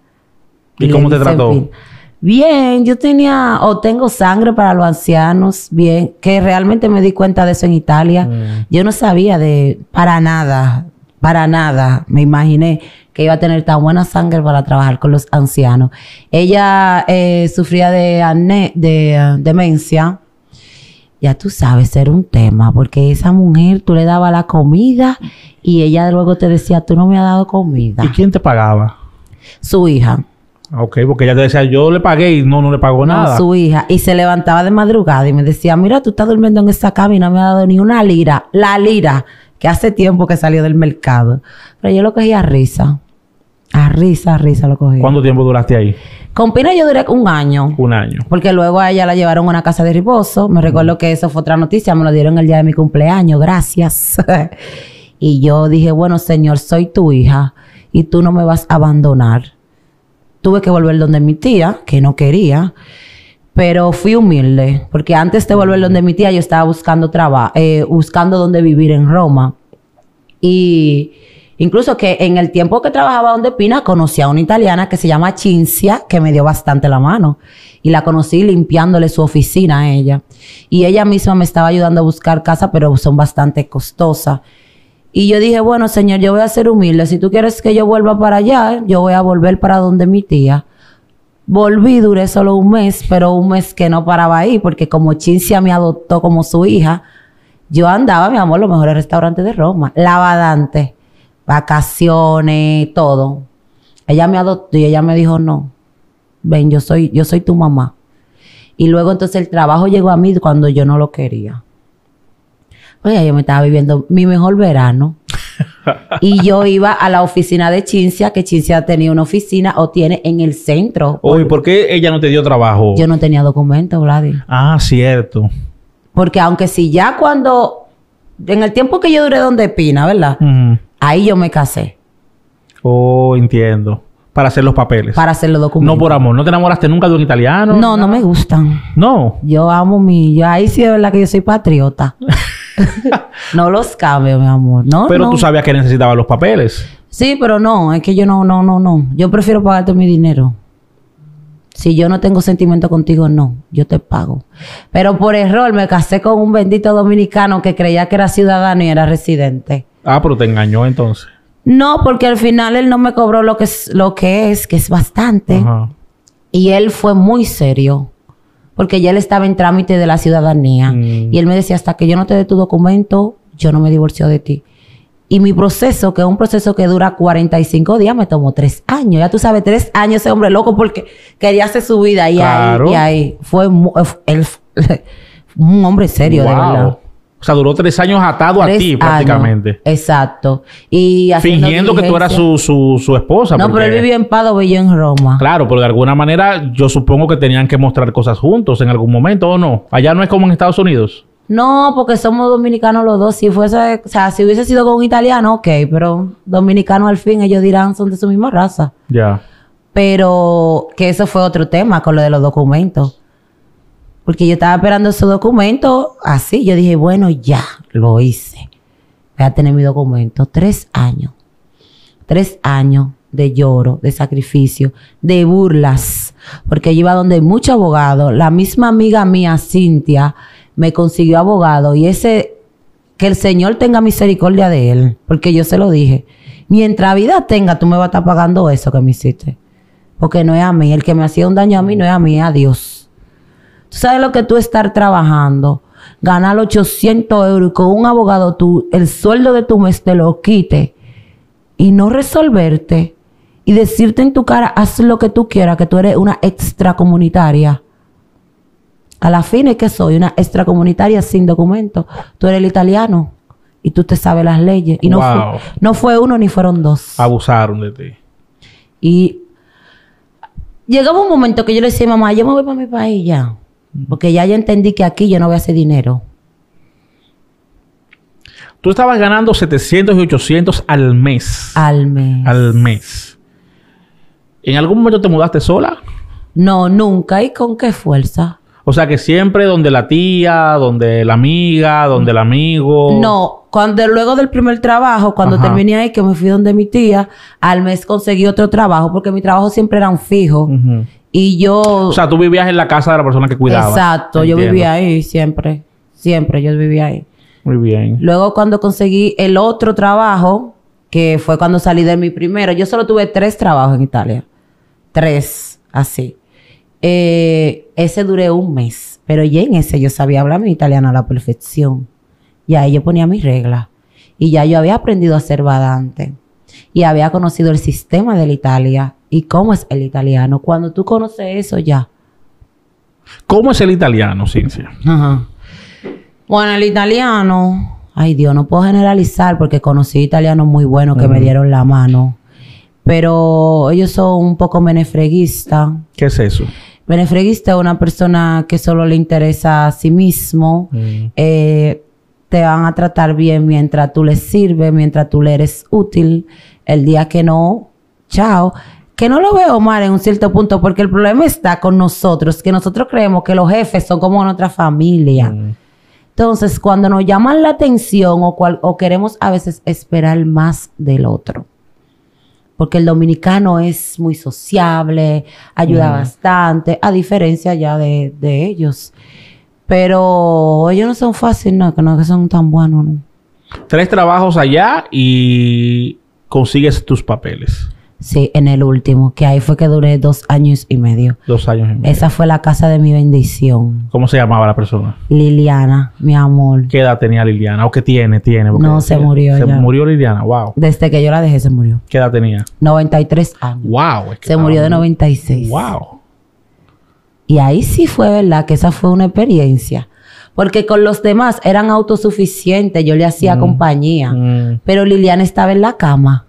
¿Y Le cómo te dicen trató? Pina. Bien, yo tenía o tengo sangre para los ancianos, bien, que realmente me di cuenta de eso en Italia. Mm. Yo no sabía de para nada, para nada, me imaginé que iba a tener tan buena sangre para trabajar con los ancianos. Ella eh, sufría de, acné- de eh, demencia. Ya tú sabes, era un tema, porque esa mujer tú le dabas la comida y ella luego te decía, tú no me has dado comida. ¿Y quién te pagaba? Su hija. Ok, porque ella te decía, yo le pagué y no, no le pagó No, nada. su hija. Y se levantaba de madrugada y me decía, mira, tú estás durmiendo en esa cama y no me ha dado ni una lira. La lira, que hace tiempo que salió del mercado. Pero yo lo cogía a risa. A risa, a risa lo cogía. ¿Cuánto tiempo duraste ahí? Con Pina yo duré un año. Un año. Porque luego a ella la llevaron a una casa de reposo. Me recuerdo que eso fue otra noticia. Me lo dieron el día de mi cumpleaños. Gracias. Y yo dije, bueno, Señor, soy tu hija y tú no me vas a abandonar. Tuve que volver donde mi tía, que no quería, pero fui humilde. Porque antes de volver donde mi tía, yo estaba buscando trabajo, eh, buscando dónde vivir en Roma. Y incluso que en el tiempo que trabajaba donde Pina, conocí a una italiana que se llama Cinzia, que me dio bastante la mano. Y la conocí limpiándole su oficina a ella. Y ella misma me estaba ayudando a buscar casa, pero son bastante costosas. Y yo dije, bueno, Señor, yo voy a ser humilde. Si tú quieres que yo vuelva para allá, yo voy a volver para donde mi tía. Volví, duré solo un mes, pero un mes que no paraba ahí, porque como Cinzia me adoptó como su hija, yo andaba, mi amor, los mejores restaurantes de Roma. Lavadante, vacaciones, todo. Ella me adoptó y ella me dijo, no, ven, yo soy, yo soy tu mamá. Y luego entonces el trabajo llegó a mí cuando yo no lo quería. Oye, yo me estaba viviendo mi mejor verano. Y yo iba a la oficina de Cinzia, que Cinzia tenía una oficina o tiene en el centro. Oye, ¿por qué ella no te dio trabajo? Yo no tenía documento, Vladi. Ah, cierto. Porque aunque si ya cuando... En el tiempo que yo duré donde Pina, ¿verdad? Ujú. Ahí yo me casé. Oh, entiendo. Para hacer los papeles. Para hacer los documentos. No por amor. ¿No te enamoraste nunca de un italiano? No, no me gustan. No. Yo amo mi... Yo, ahí sí es verdad que yo soy patriota. No los cambio, mi amor. No, Pero no. tú sabías que necesitaba los papeles. Sí, pero no. Es que yo no, no, no, no. Yo prefiero pagarte mi dinero. Si yo no tengo sentimiento contigo, no. Yo te pago. Pero por error me casé con un bendito dominicano que creía que era ciudadano y era residente. Ah, pero te engañó entonces. No, porque al final él no me cobró lo que es, lo que es, que es bastante. Ajá. Y él fue muy serio. Porque ya él estaba en trámite de la ciudadanía. Mm. Y él me decía, hasta que yo no te dé tu documento, yo no me divorcio de ti. Y mi proceso, que es un proceso que dura cuarenta y cinco días, me tomó tres años. Ya tú sabes, tres años ese hombre loco porque quería hacer su vida. Y Claro. ahí, y ahí. Fue mu- él, un hombre serio, de Wow. verdad. O sea, duró tres años atado Tres a ti prácticamente. años. Exacto. Y haciendo Fingiendo que tú eras diligencia. su, su, su esposa. No, porque- pero él vivía en Padova y yo en Roma. Claro, pero de alguna manera yo supongo que tenían que mostrar cosas juntos en algún momento, ¿o no? Allá no es como en Estados Unidos. No, porque somos dominicanos los dos. Si fuese, o sea, si hubiese sido con un italiano, ok, pero dominicanos al fin, ellos dirán, son de su misma raza. Ya. Pero que eso fue otro tema con lo de los documentos. Porque yo estaba esperando esos documentos así. Yo dije, bueno, ya, lo hice. voy a tener mi documento. Tres años. Tres años de lloro, de sacrificio, de burlas. Porque yo iba donde muchos abogados. La misma amiga mía, Cintia, me consiguió abogado. Y ese, que el Señor tenga misericordia de él. Porque yo se lo dije. Mientras vida tenga, tú me vas a estar pagando eso que me hiciste. Porque no es a mí. El que me hacía un daño a mí no es a mí, es a Dios. Tú sabes lo que tú estar trabajando, ganar ochocientos euros y con un abogado tú, el sueldo de tu mes te lo quite y no resolverte y decirte en tu cara, haz lo que tú quieras, que tú eres una extracomunitaria. A la fin es que soy una extracomunitaria sin documento. Tú eres el italiano y tú te sabes las leyes. Y no, Wow. fue, no fue uno ni fueron dos. Abusaron de ti. Y llegaba un momento que yo le decía, mamá, yo me voy para mi país ya. Porque ya yo entendí que aquí yo no voy a hacer dinero. Tú estabas ganando setecientos y ochocientos al mes. Al mes. Al mes. ¿En algún momento te mudaste sola? No, nunca. ¿Y con qué fuerza? O sea que siempre donde la tía, donde la amiga, donde el amigo. No, cuando luego del primer trabajo, cuando Ajá. terminé ahí, que me fui donde mi tía, al mes conseguí otro trabajo, porque mi trabajo siempre era un fijo. Ujú. Y yo... O sea, tú vivías en la casa de la persona que cuidaba. Exacto, yo Entiendo. vivía ahí siempre. Siempre yo vivía ahí. Muy bien. Luego cuando conseguí el otro trabajo, que fue cuando salí de mi primero, yo solo tuve tres trabajos en Italia. Tres, así. Eh, ese duré un mes, pero ya en ese yo sabía hablar mi italiano a la perfección. Y ahí yo ponía mis reglas. Y ya yo había aprendido a ser badante. Y había conocido el sistema de la Italia y cómo es el italiano. Cuando tú conoces eso ya. ¿Cómo es el italiano, Cincia? Ajá. Bueno, el italiano, ay Dios, no puedo generalizar porque conocí italianos muy buenos que Ujú. me dieron la mano. Pero ellos son un poco menefreguistas. ¿Qué es eso? Menefreguista es una persona que solo le interesa a sí mismo. Mm. Eh, te van a tratar bien mientras tú les sirves, mientras tú le eres útil. El día que no, chao. Que no lo veo mal en un cierto punto porque el problema está con nosotros, que nosotros creemos que los jefes son como nuestra familia. Mm. Entonces, cuando nos llaman la atención o, cual, o queremos a veces esperar más del otro. Porque el dominicano es muy sociable, ayuda Mm. bastante, a diferencia ya de, de ellos. Pero ellos no son fáciles, no, que no que son tan buenos, ¿no? Tres trabajos allá y consigues tus papeles. Sí, en el último, que ahí fue que duré dos años y medio. Dos años y medio. Esa fue la casa de mi bendición. ¿Cómo se llamaba la persona? Liliana, mi amor. ¿Qué edad tenía Liliana? ¿O qué tiene? Tiene. Porque- No, se murió Se ya. murió Liliana. Wow. Desde que yo la dejé se murió. ¿Qué edad tenía? noventa y tres años. Wow. es que Se murió de estaba- noventa y seis. Wow. Y ahí sí fue verdad que esa fue una experiencia. Porque con los demás eran autosuficientes, yo le hacía Mm. compañía. Mm. Pero Liliana estaba en la cama.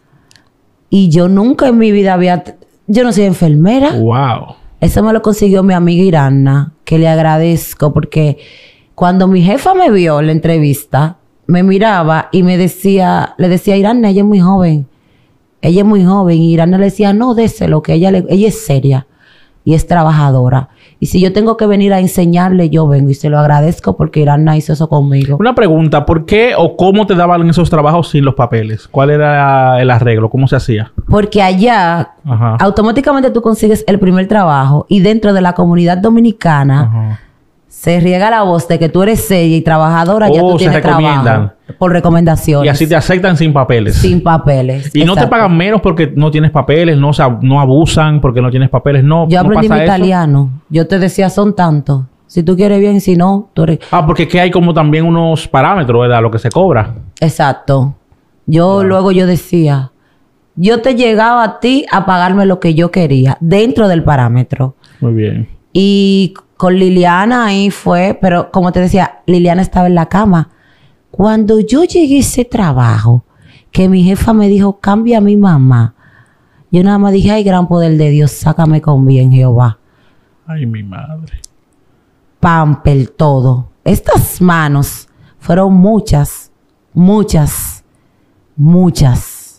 Y yo nunca en mi vida había... Yo no soy enfermera. Wow. Eso me lo consiguió mi amiga Irana, que le agradezco porque cuando mi jefa me vio en la entrevista, me miraba y me decía, le decía a Irana, ella es muy joven. Ella es muy joven. Y Irana le decía, no, déselo, que ella, le, ella es seria y es trabajadora. Y si yo tengo que venir a enseñarle, yo vengo. Y se lo agradezco porque Irana hizo eso conmigo. Una pregunta. ¿Por qué o cómo te daban esos trabajos sin los papeles? ¿Cuál era el arreglo? ¿Cómo se hacía? Porque allá, Ajá. automáticamente tú consigues el primer trabajo y dentro de la comunidad dominicana Ajá. se riega la voz de que tú eres seria y trabajadora, ya Oh, tú se tienes recomiendan. trabajo. Por recomendaciones. Y así te aceptan sin papeles. Sin papeles. Y no te Exacto. pagan menos porque no tienes papeles, no, o sea, no abusan porque no tienes papeles, no. Yo no aprendí mi pasa eso. italiano. Yo te decía, son tantos. Si tú quieres bien, si no, tú eres... Ah, porque es que hay como también unos parámetros, ¿verdad? Lo que se cobra. Exacto. Yo luego yo decía, yo te llegaba a ti a pagarme lo que yo quería, dentro del parámetro. Muy bien. Y con Liliana ahí fue, pero como te decía, Liliana estaba en la cama. Cuando yo llegué a ese trabajo, que mi jefa me dijo, cambia a mi mamá, yo nada más dije, ay, gran poder de Dios, sácame con bien, Jehová. Ay, mi madre. Pamper, todo. Estas manos fueron muchas, muchas, muchas,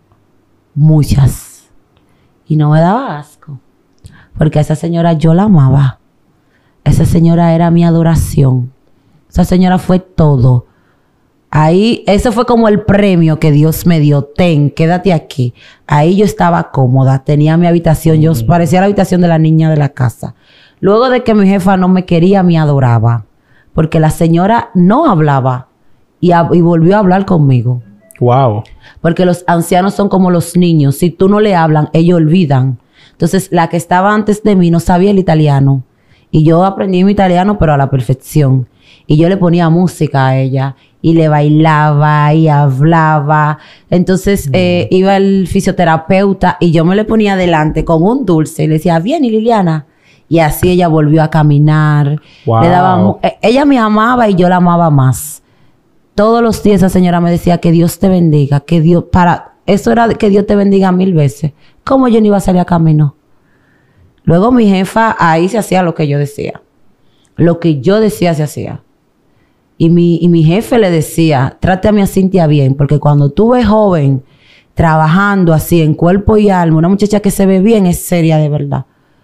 muchas. Y no me daba asco. Porque a esa señora yo la amaba. Esa señora era mi adoración. Esa señora fue todo. Ahí, ese fue como el premio que Dios me dio. Ten, quédate aquí. Ahí yo estaba cómoda, tenía mi habitación, yo parecía la habitación de la niña de la casa. Luego de que mi jefa no me quería, me adoraba. Porque la señora no hablaba y, a, y volvió a hablar conmigo. Wow. Porque los ancianos son como los niños. Si tú no le hablan, ellos olvidan. Entonces, la que estaba antes de mí no sabía el italiano. Y yo aprendí mi italiano, pero a la perfección. Y yo le ponía música a ella. Y le bailaba y hablaba. Entonces, mm. eh, iba el fisioterapeuta y yo me le ponía adelante con un dulce. Y le decía, vieni Liliana. Y así ella volvió a caminar. Wow. Le daba, eh, ella me amaba y yo la amaba más. Todos los días esa señora me decía que Dios te bendiga, que Dios, para, eso era que Dios te bendiga mil veces. ¿Cómo yo no iba a salir a camino? Luego mi jefa ahí se hacía lo que yo decía. Lo que yo decía se hacía. Y mi, y mi jefe le decía, trate a mi Cintia bien, porque cuando tú ves joven, trabajando así en cuerpo y alma, una muchacha que se ve bien es seria de verdad.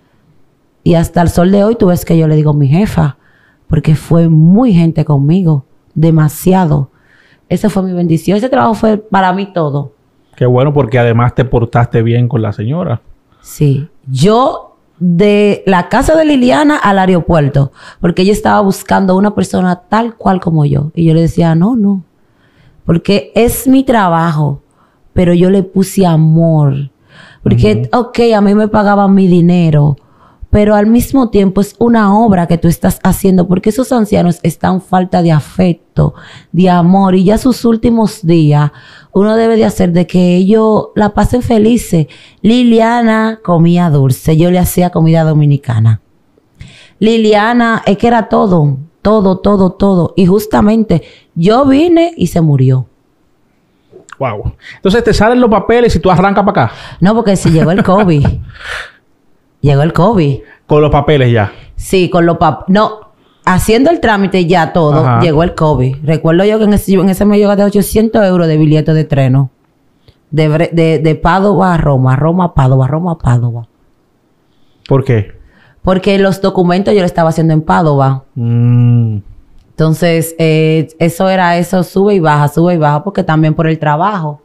Y hasta el sol de hoy tú ves que yo le digo mi jefa, porque fue muy gente conmigo, demasiado. Esa fue mi bendición. Ese trabajo fue para mí todo. Qué bueno, porque además te portaste bien con la señora. Sí. Yo, de la casa de Liliana al aeropuerto, porque ella estaba buscando una persona tal cual como yo. Y yo le decía, no, no. Porque es mi trabajo, pero yo le puse amor. Porque, uh-huh. ok, a mí me pagaban mi dinero, pero al mismo tiempo es una obra que tú estás haciendo, porque esos ancianos están falta de afecto, de amor, y ya sus últimos días uno debe de hacer de que ellos la pasen felices. Liliana comía dulce, yo le hacía comida dominicana. Liliana, es que era todo, todo, todo, todo. Y justamente yo vine y se murió. Wow. Entonces te salen los papeles y tú arrancas para acá. No, porque si llegó el COVID. Llegó el COVID. Con los papeles ya. Sí, con los papeles. No, haciendo el trámite ya todo, ajá, llegó el COVID. Recuerdo yo que en ese, en ese mes yo gasté ochocientos euros de billete de treno. De, de, de Padova a Roma, Roma a Padova, Roma a Padova. ¿Por qué? Porque los documentos yo lo estaba haciendo en Padova. Mm. Entonces, eh, eso era eso, sube y baja, sube y baja, porque también por el trabajo.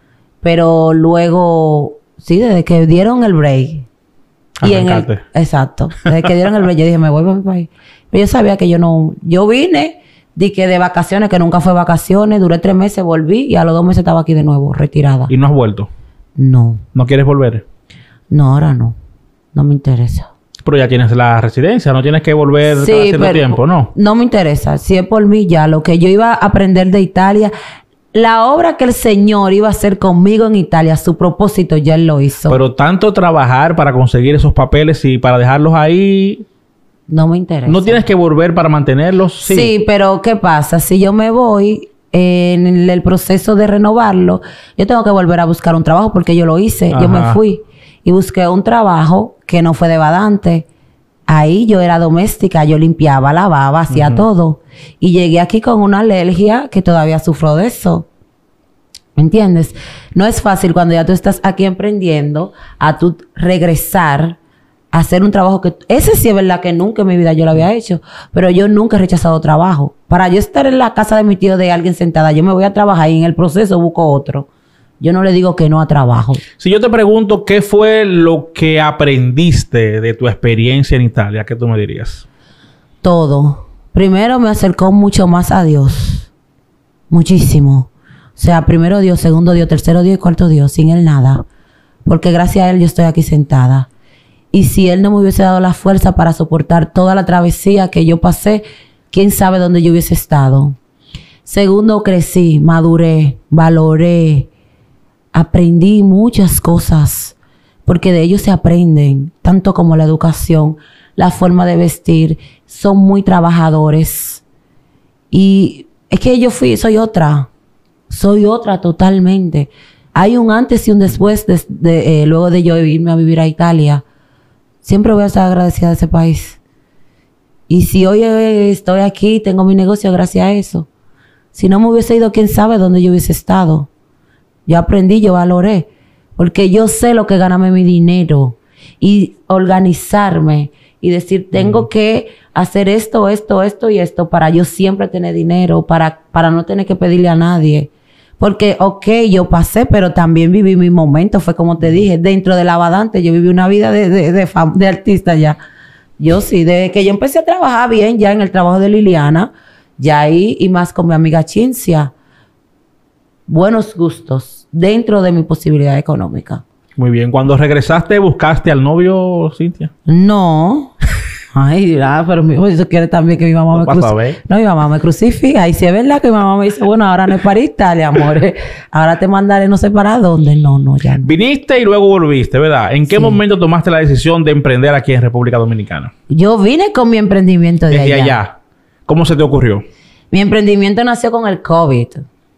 Pero luego, sí, desde que dieron el break. Y en el, exacto. Desde que dieron el break, yo dije, me voy para mi país. Pero yo sabía que yo no... Yo vine, di que de vacaciones, que nunca fue vacaciones. Duré tres meses, volví y a los dos meses estaba aquí de nuevo, retirada. ¿Y no has vuelto? No. ¿No quieres volver? No, ahora no. No me interesa. Pero ya tienes la residencia. No tienes que volver sí, cada cierto pero tiempo, ¿no? No me interesa. Si es por mí ya. Lo que yo iba a aprender de Italia... La obra que el Señor iba a hacer conmigo en Italia, su propósito ya Él lo hizo. Pero tanto trabajar para conseguir esos papeles y para dejarlos ahí... No me interesa. ¿No tienes que volver para mantenerlos? Sí, sí, pero ¿qué pasa? Si yo me voy eh, en el, el proceso de renovarlo, yo tengo que volver a buscar un trabajo porque yo lo hice. Ajá. Yo me fui y busqué un trabajo que no fue de badante. Ahí yo era doméstica, yo limpiaba, lavaba, hacía uh-huh. todo. Y llegué aquí con una alergia que todavía sufro de eso. ¿Me entiendes? No es fácil cuando ya tú estás aquí emprendiendo a tú regresar a hacer un trabajo que... Ese sí es verdad que nunca en mi vida yo lo había hecho. Pero yo nunca he rechazado trabajo. Para yo estar en la casa de mi tío de alguien sentada, yo me voy a trabajar y en el proceso busco otro. Yo no le digo que no a trabajo. Si yo te pregunto qué fue lo que aprendiste de tu experiencia en Italia, ¿qué tú me dirías? Todo. Primero me acercó mucho más a Dios. Muchísimo. O sea, primero Dios, segundo Dios, tercero Dios y cuarto Dios. Sin Él nada. Porque gracias a Él yo estoy aquí sentada. Y si Él no me hubiese dado la fuerza para soportar toda la travesía que yo pasé, quién sabe dónde yo hubiese estado. Segundo, crecí, maduré, valoré. Aprendí muchas cosas, porque de ellos se aprenden, tanto como la educación, la forma de vestir. Son muy trabajadores. Y es que yo fui, soy otra. Soy otra totalmente. Hay un antes y un después de, de, eh, luego de yo irme a vivir a Italia. Siempre voy a estar agradecida de ese país. Y si hoy estoy aquí, tengo mi negocio gracias a eso. Si no me hubiese ido, quién sabe dónde yo hubiese estado. Yo aprendí, yo valoré. Porque yo sé lo que ganarme mi dinero. Y organizarme. y decir, tengo uh-huh. que hacer esto, esto, esto y esto para yo siempre tener dinero, para, para no tener que pedirle a nadie. Porque, ok, yo pasé, pero también viví mi momento. Fue como te dije, dentro de la Badante, yo viví una vida de, de, de, fam- de artista ya. Yo sí, desde que yo empecé a trabajar bien ya en el trabajo de Liliana, ya ahí, y más con mi amiga Chincia, buenos gustos dentro de mi posibilidad económica. Muy bien. Cuando regresaste, ¿buscaste al novio, Cintia? No. Ay, ah, pero mi hijo eso quiere también que mi mamá no me crucifique. No, mi mamá me crucifica. Y si es verdad que mi mamá me dice, bueno, ahora no es para Italia, amor. Ahora te mandaré no sé para dónde. No, no, ya no. Viniste y luego volviste, ¿verdad? ¿En qué sí. momento tomaste la decisión de emprender aquí en República Dominicana? Yo vine con mi emprendimiento de Desde allá. allá. ¿Cómo se te ocurrió? Mi emprendimiento nació con el COVID.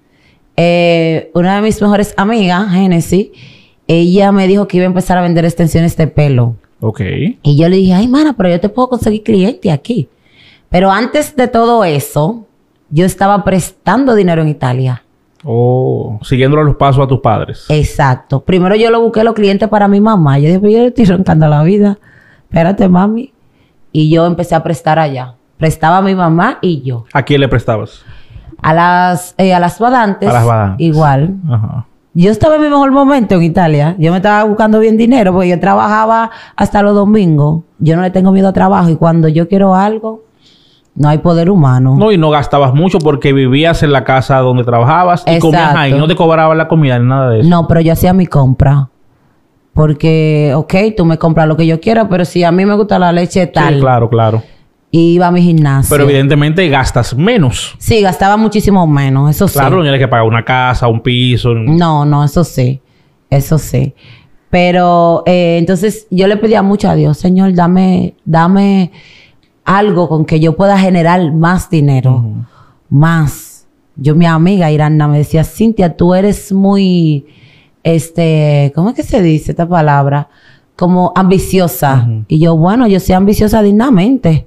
Eh, una de mis mejores amigas, Génesis, ella me dijo que iba a empezar a vender extensiones de pelo. Ok. Y yo le dije, ay, mana, pero yo te puedo conseguir cliente aquí. Pero antes de todo eso, yo estaba prestando dinero en Italia. Oh, siguiéndole los pasos a tus padres. Exacto. Primero yo lo busqué los clientes para mi mamá. Yo dije, pues yo le estoy roncando la vida. Espérate, mami. Y yo empecé a prestar allá. Prestaba a mi mamá y yo. ¿A quién le prestabas? A las, eh, a las Badantes. A las Badantes. Igual. Ajá. Yo estaba en mi mejor momento en Italia. Yo me estaba buscando bien dinero porque yo trabajaba hasta los domingos. Yo no le tengo miedo a trabajo y cuando yo quiero algo, no hay poder humano. No, y no gastabas mucho porque vivías en la casa donde trabajabas y Exacto. comías ahí. No te cobraban la comida ni nada de eso. No, pero yo hacía mi compra. Porque, ok, tú me compras lo que yo quiera, pero si a mí me gusta la leche tal. Sí, claro, claro. Y iba a mi gimnasio. Pero evidentemente gastas menos. Sí, gastaba muchísimo menos, eso sí. Claro, no tienes que pagar una casa, un piso. No, no, eso sí. Eso sí. Pero eh, entonces yo le pedía mucho a Dios, Señor, dame, dame algo con que yo pueda generar más dinero. Uh-huh. Más. Yo, mi amiga Irana me decía, Cintia, tú eres muy, este, ¿cómo es que se dice esta palabra? Como ambiciosa. Uh-huh. Y yo, bueno, yo soy ambiciosa dignamente.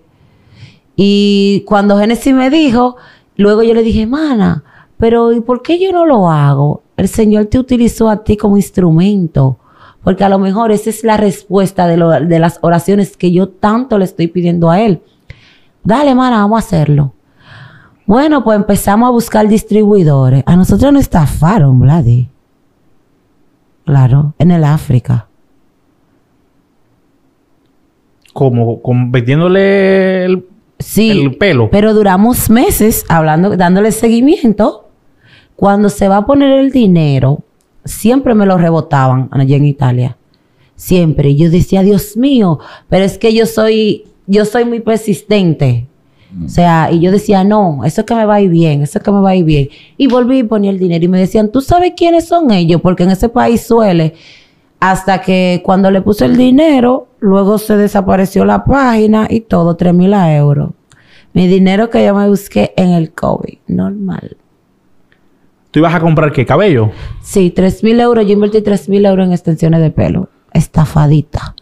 Y cuando Génesis me dijo, luego yo le dije, mana, pero ¿y por qué yo no lo hago? El Señor te utilizó a ti como instrumento. Porque a lo mejor esa es la respuesta de, lo, de las oraciones que yo tanto le estoy pidiendo a Él. Dale, mana, vamos a hacerlo. Bueno, pues empezamos a buscar distribuidores. A nosotros nos estafaron, Vladi. Claro, en el África. ¿Cómo? ¿Como vendiéndole el, sí, el pelo? Pero duramos meses hablando, dándole seguimiento. Cuando se va a poner el dinero, siempre me lo rebotaban allá en Italia. Siempre. Y yo decía, Dios mío, pero es que yo soy, yo soy muy persistente. Mm. O sea, y yo decía, no, eso es que me va a ir bien, eso es que me va a ir bien. Y volví y ponía el dinero y me decían, ¿tú sabes quiénes son ellos? Porque en ese país suele. Hasta que cuando le puse el dinero, luego se desapareció la página y todo, tres mil euros. Mi dinero que yo me busqué en el COVID, normal. ¿Tú ibas a comprar qué? ¿Cabello? Sí, tres mil euros. Yo invertí tres mil euros en extensiones de pelo. Estafadita.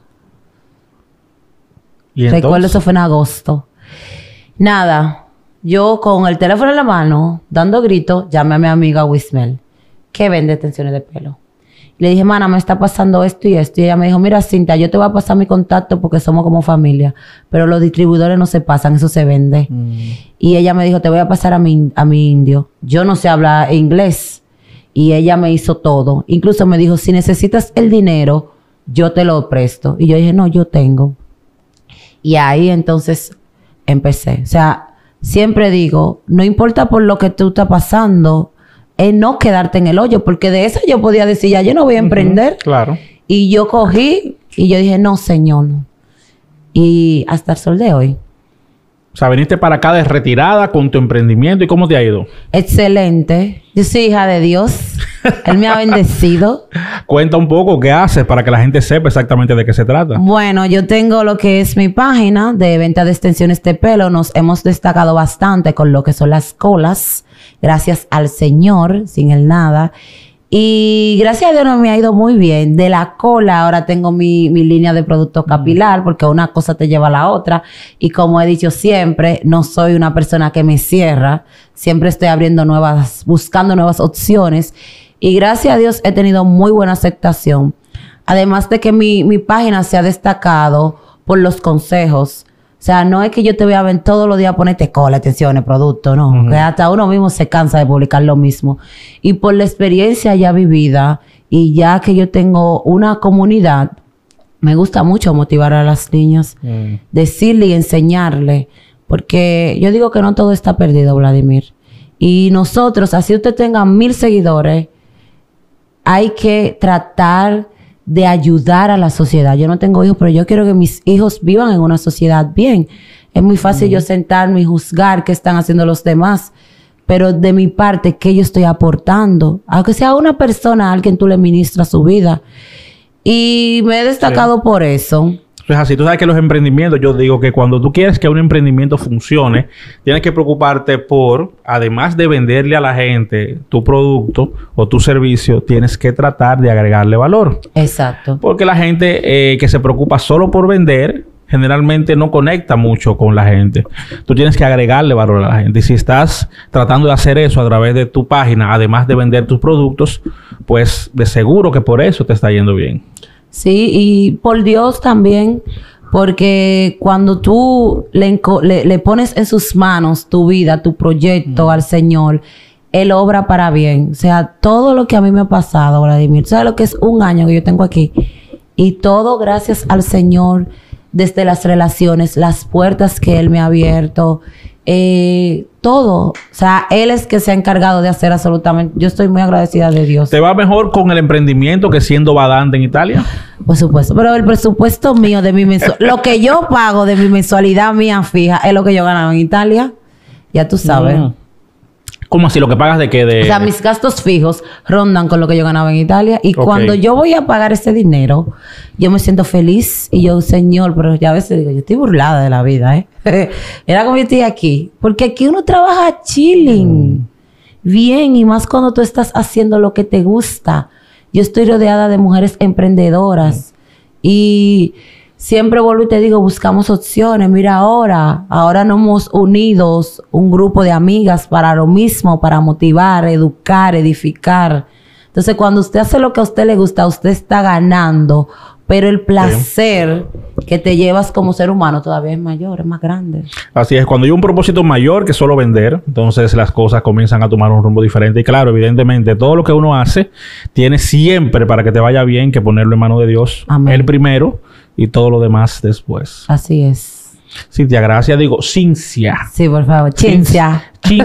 ¿Y entonces? Recuerdo, eso fue en agosto. Nada. Yo con el teléfono en la mano, dando gritos, llamé a mi amiga Wismel, que vende extensiones de pelo. Le dije, mana, me está pasando esto y esto. Y ella me dijo, mira, Cintia, yo te voy a pasar mi contacto porque somos como familia. Pero los distribuidores no se pasan, eso se vende. Mm. Y ella me dijo, te voy a pasar a mi, a mi indio. Yo no sé hablar inglés. Y ella me hizo todo. Incluso me dijo, si necesitas el dinero, yo te lo presto. Y yo dije, no, yo tengo. Y ahí entonces empecé. O sea, siempre digo, no importa por lo que tú estás pasando, es no quedarte en el hoyo, porque de eso yo podía decir, ya yo no voy a emprender. Uh-huh, claro. Y yo cogí y yo dije, no, Señor. Y hasta el sol de hoy. O sea, viniste para acá de retirada con tu emprendimiento. ¿Y cómo te ha ido? Excelente. Yo soy hija de Dios. Él me ha bendecido. Cuenta un poco qué haces para que la gente sepa exactamente de qué se trata. Bueno, yo tengo lo que es mi página de venta de extensiones de pelo. Nos hemos destacado bastante con lo que son las colas. Gracias al Señor, sin el nada. Y gracias a Dios no me ha ido muy bien. De la cola ahora tengo mi, mi línea de producto capilar, porque una cosa te lleva a la otra. Y como he dicho siempre, no soy una persona que me cierra. Siempre estoy abriendo nuevas, buscando nuevas opciones. Y gracias a Dios he tenido muy buena aceptación. Además de que mi, mi página se ha destacado por los consejos. O sea, no es que yo te voy a ver todos los días a ponerte cola, atención, producto, no. Uh-huh. Que hasta uno mismo se cansa de publicar lo mismo. Y por la experiencia ya vivida y ya que yo tengo una comunidad, me gusta mucho motivar a las niñas, Mm. decirle y enseñarle. Porque yo digo que no todo está perdido, Vladimir. Y nosotros, así usted tenga mil seguidores, hay que tratar de ayudar a la sociedad. Yo no tengo hijos, pero yo quiero que mis hijos vivan en una sociedad bien. Es muy fácil mm. yo sentarme y juzgar qué están haciendo los demás, pero de mi parte, ¿qué yo estoy aportando? Aunque sea una persona a alguien tú le ministras su vida. Y me he destacado sí. por eso. Es así. Tú sabes que los emprendimientos, yo digo que cuando tú quieres que un emprendimiento funcione, tienes que preocuparte por, además de venderle a la gente tu producto o tu servicio, tienes que tratar de agregarle valor. Exacto. Porque la gente eh, que se preocupa solo por vender, generalmente no conecta mucho con la gente. Tú tienes que agregarle valor a la gente. Y si estás tratando de hacer eso a través de tu página, además de vender tus productos, pues de seguro que por eso te está yendo bien. Sí, y por Dios también, porque cuando tú le, le, le pones en sus manos tu vida, tu proyecto mm. al Señor, Él obra para bien. O sea, todo lo que a mí me ha pasado, Vladimir, ¿sabes lo que es un año que yo tengo aquí? Y todo gracias al Señor, desde las relaciones, las puertas que Él me ha abierto, eh, todo. O sea, Él es que se ha encargado de hacer absolutamente. Yo estoy muy agradecida de Dios. ¿Te va mejor con el emprendimiento que siendo badante en Italia? Por supuesto. Pero el presupuesto mío de mi mensualidad, lo que yo pago de mi mensualidad mía fija, es lo que yo ganaba en Italia. Ya tú sabes. Mm. ¿Cómo así? ¿Lo que pagas de qué? De... O sea, mis gastos fijos rondan con lo que yo ganaba en Italia. Y okay. cuando yo voy a pagar ese dinero, yo me siento feliz. Y yo, Señor, pero ya a veces digo, yo estoy burlada de la vida, ¿eh? Era como yo estoy aquí. Porque aquí uno trabaja chilling. Mm. Bien. Y más cuando tú estás haciendo lo que te gusta. Yo estoy rodeada de mujeres emprendedoras. Mm. Y... siempre vuelvo y te digo, buscamos opciones. Mira ahora, ahora nos hemos unido un grupo de amigas para lo mismo, para motivar, educar, edificar. Entonces, cuando usted hace lo que a usted le gusta, usted está ganando, pero el placer sí. que te llevas como ser humano todavía es mayor, es más grande. Así es, cuando hay un propósito mayor que solo vender, entonces las cosas comienzan a tomar un rumbo diferente. Y claro, evidentemente, todo lo que uno hace tiene siempre, para que te vaya bien, que ponerlo en manos de Dios. Amén. El primero. Y todo lo demás después. Así es. Cintia, gracias. Digo, Cincia. Sí, por favor. Cincia.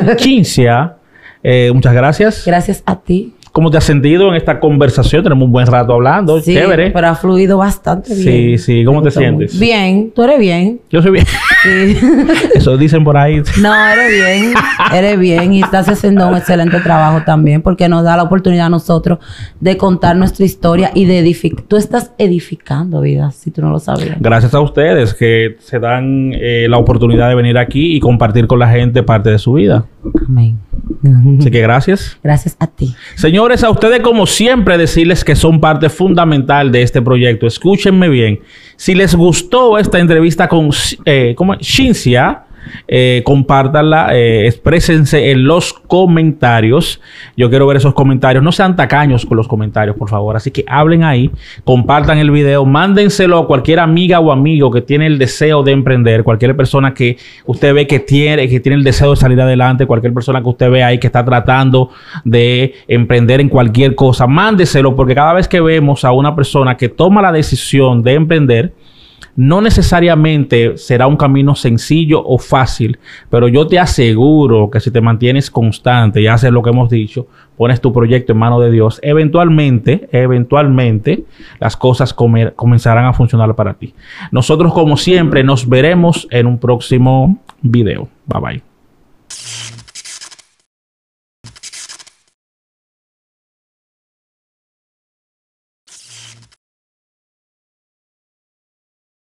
Cincia. Eh, muchas gracias. Gracias a ti. ¿Cómo te has sentido en esta conversación? Tenemos un buen rato hablando. Sí, chévere. Pero ha fluido bastante bien. Sí, sí. ¿Cómo te sientes? Muy bien. ¿Tú eres bien? Yo soy bien. Sí. Eso dicen por ahí. No, eres bien. Eres bien. Y estás haciendo un excelente trabajo también, porque nos da la oportunidad a nosotros de contar nuestra historia y de edificar. Tú estás edificando vidas, si tú no lo sabías. Gracias a ustedes que se dan eh, la oportunidad de venir aquí y compartir con la gente parte de su vida. Amén. Así que gracias. Gracias a ti. Señores, a ustedes como siempre decirles que son parte fundamental de este proyecto. Escúchenme bien. Si les gustó esta entrevista con eh, ¿cómo? Cincia, eh, compártanla, eh, exprésense en los comentarios. Yo quiero ver esos comentarios. No sean tacaños con los comentarios, por favor. Así que hablen ahí, compartan el video, mándenselo a cualquier amiga o amigo que tiene el deseo de emprender, cualquier persona que usted ve que tiene, que tiene el deseo de salir adelante, cualquier persona que usted ve ahí que está tratando de emprender en cualquier cosa, mándeselo, porque cada vez que vemos a una persona que toma la decisión de emprender, no necesariamente será un camino sencillo o fácil, pero yo te aseguro que si te mantienes constante y haces lo que hemos dicho, pones tu proyecto en manos de Dios, eventualmente, eventualmente, las cosas comer, comenzarán a funcionar para ti. Nosotros, como siempre, nos veremos en un próximo video. Bye bye.